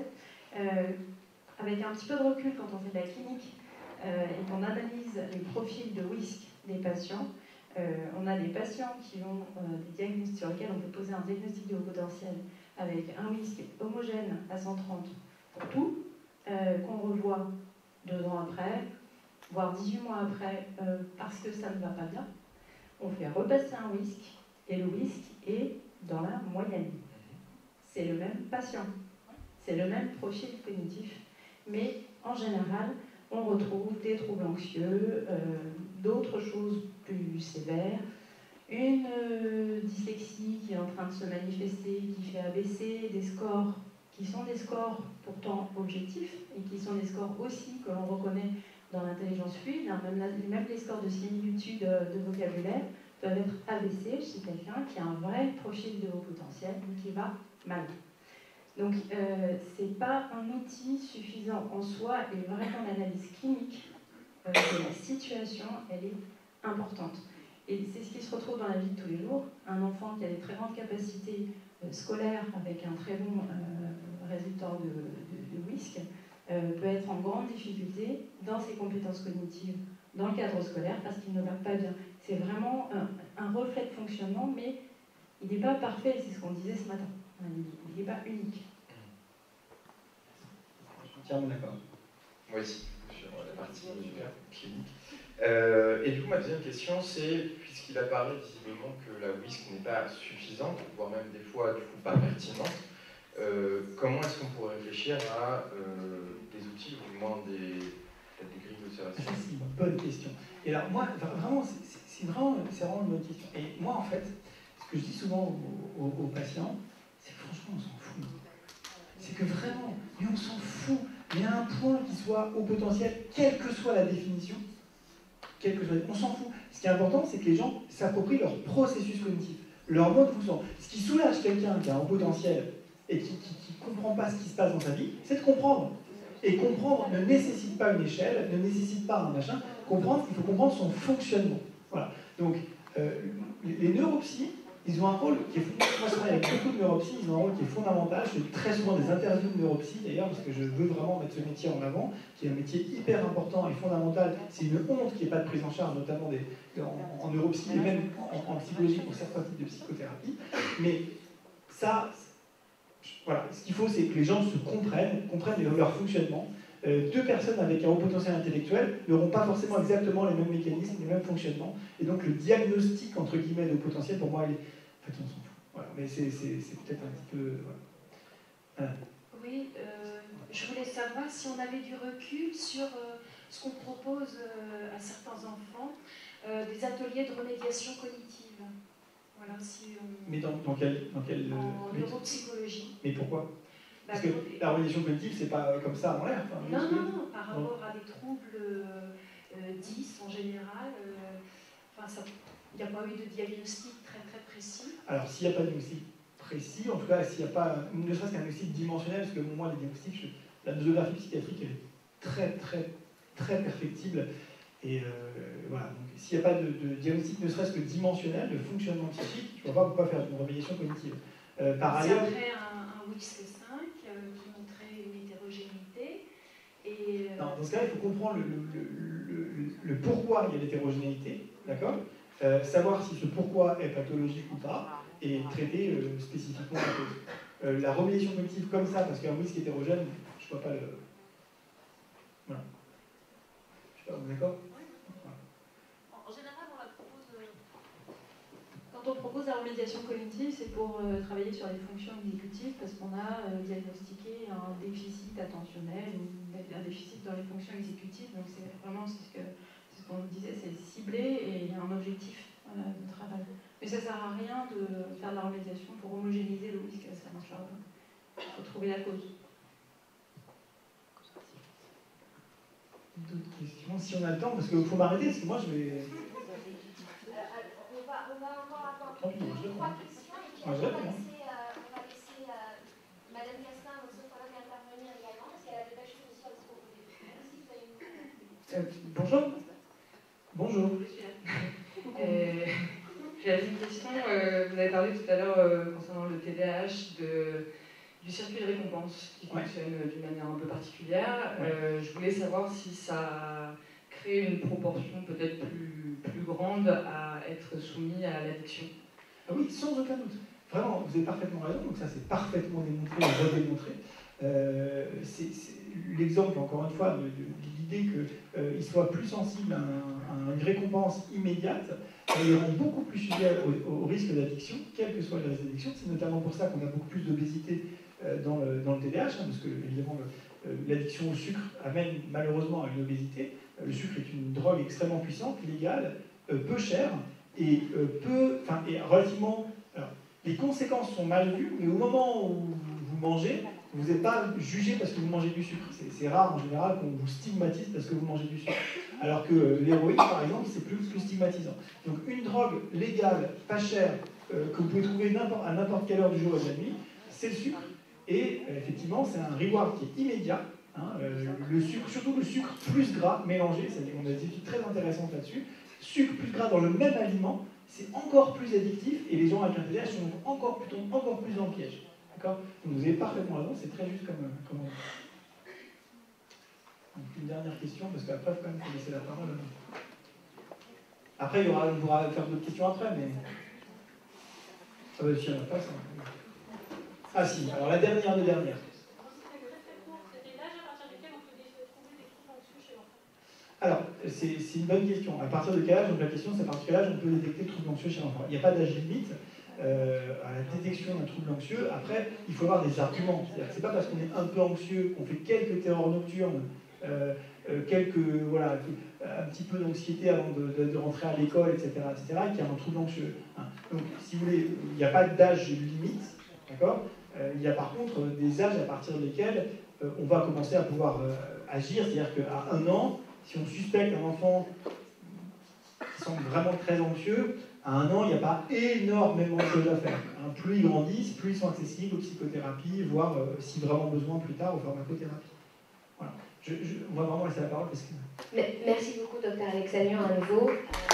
Avec un petit peu de recul, quand on fait de la clinique et qu'on analyse les profils de WISC des patients, on a des patients qui ont des diagnostics sur lesquels on peut poser un diagnostic de haut potentiel avec un WISC homogène à 130 pour tout, qu'on revoit 2 ans après, voire 18 mois après, parce que ça ne va pas bien. On fait repasser un WISC et le WISC est dans la moyenne. C'est le même patient, c'est le même profil cognitif. Mais en général, on retrouve des troubles anxieux, d'autres choses plus sévères, une dyslexie qui est en train de se manifester, qui fait abaisser des scores qui sont des scores pourtant objectifs et qui sont des scores aussi que l'on reconnaît dans l'intelligence fluide. Même les scores de similitude de vocabulaire peuvent être abaissés chez quelqu'un qui a un vrai profil de haut potentiel mais qui va mal. Donc, ce n'est pas un outil suffisant en soi et vraiment l'analyse clinique de la situation, elle est importante. Et c'est ce qui se retrouve dans la vie de tous les jours. Un enfant qui a des très grandes capacités scolaires avec un très bon résultat de WISC peut être en grande difficulté dans ses compétences cognitives dans le cadre scolaire parce qu'il ne va pas bien. C'est vraiment un reflet de fonctionnement, mais il n'est pas parfait, c'est ce qu'on disait ce matin. Il n'est pas unique. Je suis entièrement d'accord. Moi aussi, sur la partie clinique. Et du coup, ma deuxième question, c'est, puisqu'il apparaît visiblement que la WISC n'est pas suffisante, voire même des fois, du coup, pas pertinente, comment est-ce qu'on pourrait réfléchir à des outils, ou du moins des grilles d'observation? Ça, c'est une bonne question. Et alors, moi, vraiment, c'est vraiment une bonne question. Et moi, en fait, ce que je dis souvent aux patients, c'est que franchement, on s'en fout. C'est que vraiment, mais on s'en fout. Il y a un point qui soit au potentiel, quelle que soit la définition, on s'en fout. Ce qui est important, c'est que les gens s'approprient leur processus cognitif, leur mode de fonctionnement. Ce qui soulage quelqu'un qui a un potentiel et qui ne comprend pas ce qui se passe dans sa vie, c'est de comprendre. Et comprendre ne nécessite pas une échelle, ne nécessite pas un machin. Comprendre, il faut comprendre son fonctionnement. Voilà. Donc, les neuropsies, ils ont un rôle qui est fondamental. Moi, je travaille avec beaucoup de neuropsies, ils ont un rôle qui est fondamental. Je fais très souvent des interviews de neuropsies, d'ailleurs, parce que je veux vraiment mettre ce métier en avant, qui est un métier hyper important et fondamental. C'est une honte qu'il n'y ait pas de prise en charge, notamment en neuropsie et même en psychologie pour certains types de psychothérapie. Mais ça, voilà, ce qu'il faut, c'est que les gens se comprennent leur fonctionnement. 2 personnes avec un haut potentiel intellectuel n'auront pas forcément exactement les mêmes mécanismes, les mêmes fonctionnements. Et donc le diagnostic, entre guillemets, de haut potentiel, pour moi, en fait, on s'en fout. Voilà. Mais c'est peut-être un petit peu... Voilà. Oui, je voulais savoir si on avait du recul sur ce qu'on propose à certains enfants, des ateliers de remédiation cognitive. Voilà, si on... Mais dans quel en neuropsychologie. Mais pourquoi? Parce que la remédiation cognitive, c'est pas comme ça en l'air. Non, par rapport à des troubles 10 en général, il n'y a pas eu de diagnostic très précis. Alors, s'il n'y a pas de diagnostic précis, en tout cas, s'il n'y a pas, ne serait-ce qu'un diagnostic dimensionnel, parce que moi, les diagnostics, la nosographie psychiatrique, elle est très perfectible. Et voilà, donc s'il n'y a pas de diagnostic, ne serait-ce que dimensionnel, de fonctionnement psychique, je ne vois pas pourquoi faire une remédiation cognitive. Par ailleurs... Après un WISC-5 qui montrait une hétérogénéité. Et, non, dans ce cas, il faut comprendre le pourquoi il y a l'hétérogénéité, d'accord, savoir si ce pourquoi est pathologique ou pas, et traiter spécifiquement la cause. La remédiation cognitive comme ça, parce qu'un WISC hétérogène, je ne vois pas le... Voilà. Je ne sais pas, vous êtes d'accord? En général, on la propose quand Quand on propose la remédiation cognitive, c'est pour travailler sur les fonctions exécutives parce qu'on a diagnostiqué un déficit attentionnel ou un déficit dans les fonctions exécutives. Donc c'est vraiment ce qu'on disait, c'est ciblé et il y a un objectif de travail. Mais ça ne sert à rien de faire de la remédiation pour homogénéiser le risque, ça ne marchera pas. Il faut trouver la cause. D'autres questions? Si on a le temps, parce qu'il faut m'arrêter, parce que moi je vais... On va encore avoir Tant pis, je réponds. 3 questions et puis Ah, je après, on réponds. va laisser Madame Castin, notre sociologue, intervenir également, parce qu'elle a des belles choses aussi à se proposer. Si vous avez une... Bonjour. Bonjour. J'avais une question, vous avez parlé tout à l'heure concernant le TDAH du circuit de récompense qui fonctionne d'une manière un peu particulière. Je voulais savoir si ça crée une proportion peut-être plus grande à être soumis à l'addiction. Ah oui, sans aucun doute. Vraiment, vous avez parfaitement raison, donc ça c'est parfaitement démontré et redémontré. C'est l'exemple, encore une fois, de l'idée qu'il soit plus sensible à une récompense immédiate, il rend beaucoup plus sujet au risque d'addiction, quel que soit le risque d'addiction. C'est notamment pour ça qu'on a beaucoup plus d'obésité dans le TDAH, parce que évidemment l'addiction au sucre amène malheureusement à une obésité. Le sucre est une drogue extrêmement puissante, légale, peu chère et relativement... Alors, les conséquences sont mal vues, mais au moment où vous mangez, vous n'êtes pas jugé parce que vous mangez du sucre. C'est rare en général qu'on vous stigmatise parce que vous mangez du sucre. Alors que l'héroïne, par exemple, c'est plus stigmatisant. Donc une drogue légale, pas chère, que vous pouvez trouver à n'importe quelle heure du jour et de la nuit, c'est le sucre. Et effectivement, c'est un reward qui est immédiat. Le sucre, surtout le sucre plus gras mélangé, on a des études très intéressantes là-dessus. Sucre plus gras dans le même aliment, c'est encore plus addictif et les gens avec un TDAH sont encore plus dans le piège. D'accord ? Donc vous avez parfaitement raison, c'est très juste comme donc une dernière question, parce qu'après, il faut quand même laisser la parole. Après, on pourra faire d'autres questions après, mais... Ah bah si, on n'a pas ça. Ah si, alors la dernière des dernières. Alors, c'est une bonne question. À partir de quel âge? Donc la question, c'est à partir de quel âge on peut détecter le trouble anxieux chez l'enfant. Il n'y a pas d'âge limite à la détection d'un trouble anxieux. Après, il faut avoir des arguments. C'est pas parce qu'on est un peu anxieux, qu'on fait quelques terreurs nocturnes, un petit peu d'anxiété avant de rentrer à l'école, etc., qu'il y a un trouble anxieux. Donc, si vous voulez, il n'y a pas d'âge limite, d'accord? Il y a par contre des âges à partir desquels on va commencer à pouvoir agir. C'est-à-dire qu'à 1 an, si on suspecte un enfant qui semble vraiment très anxieux, à 1 an, il n'y a pas énormément de choses à faire. Plus ils grandissent, plus ils sont accessibles aux psychothérapies, voire si vraiment besoin plus tard aux pharmacothérapie. Voilà. On va vraiment laisser la parole parce que... Merci beaucoup, Dr Alexanian, à nouveau.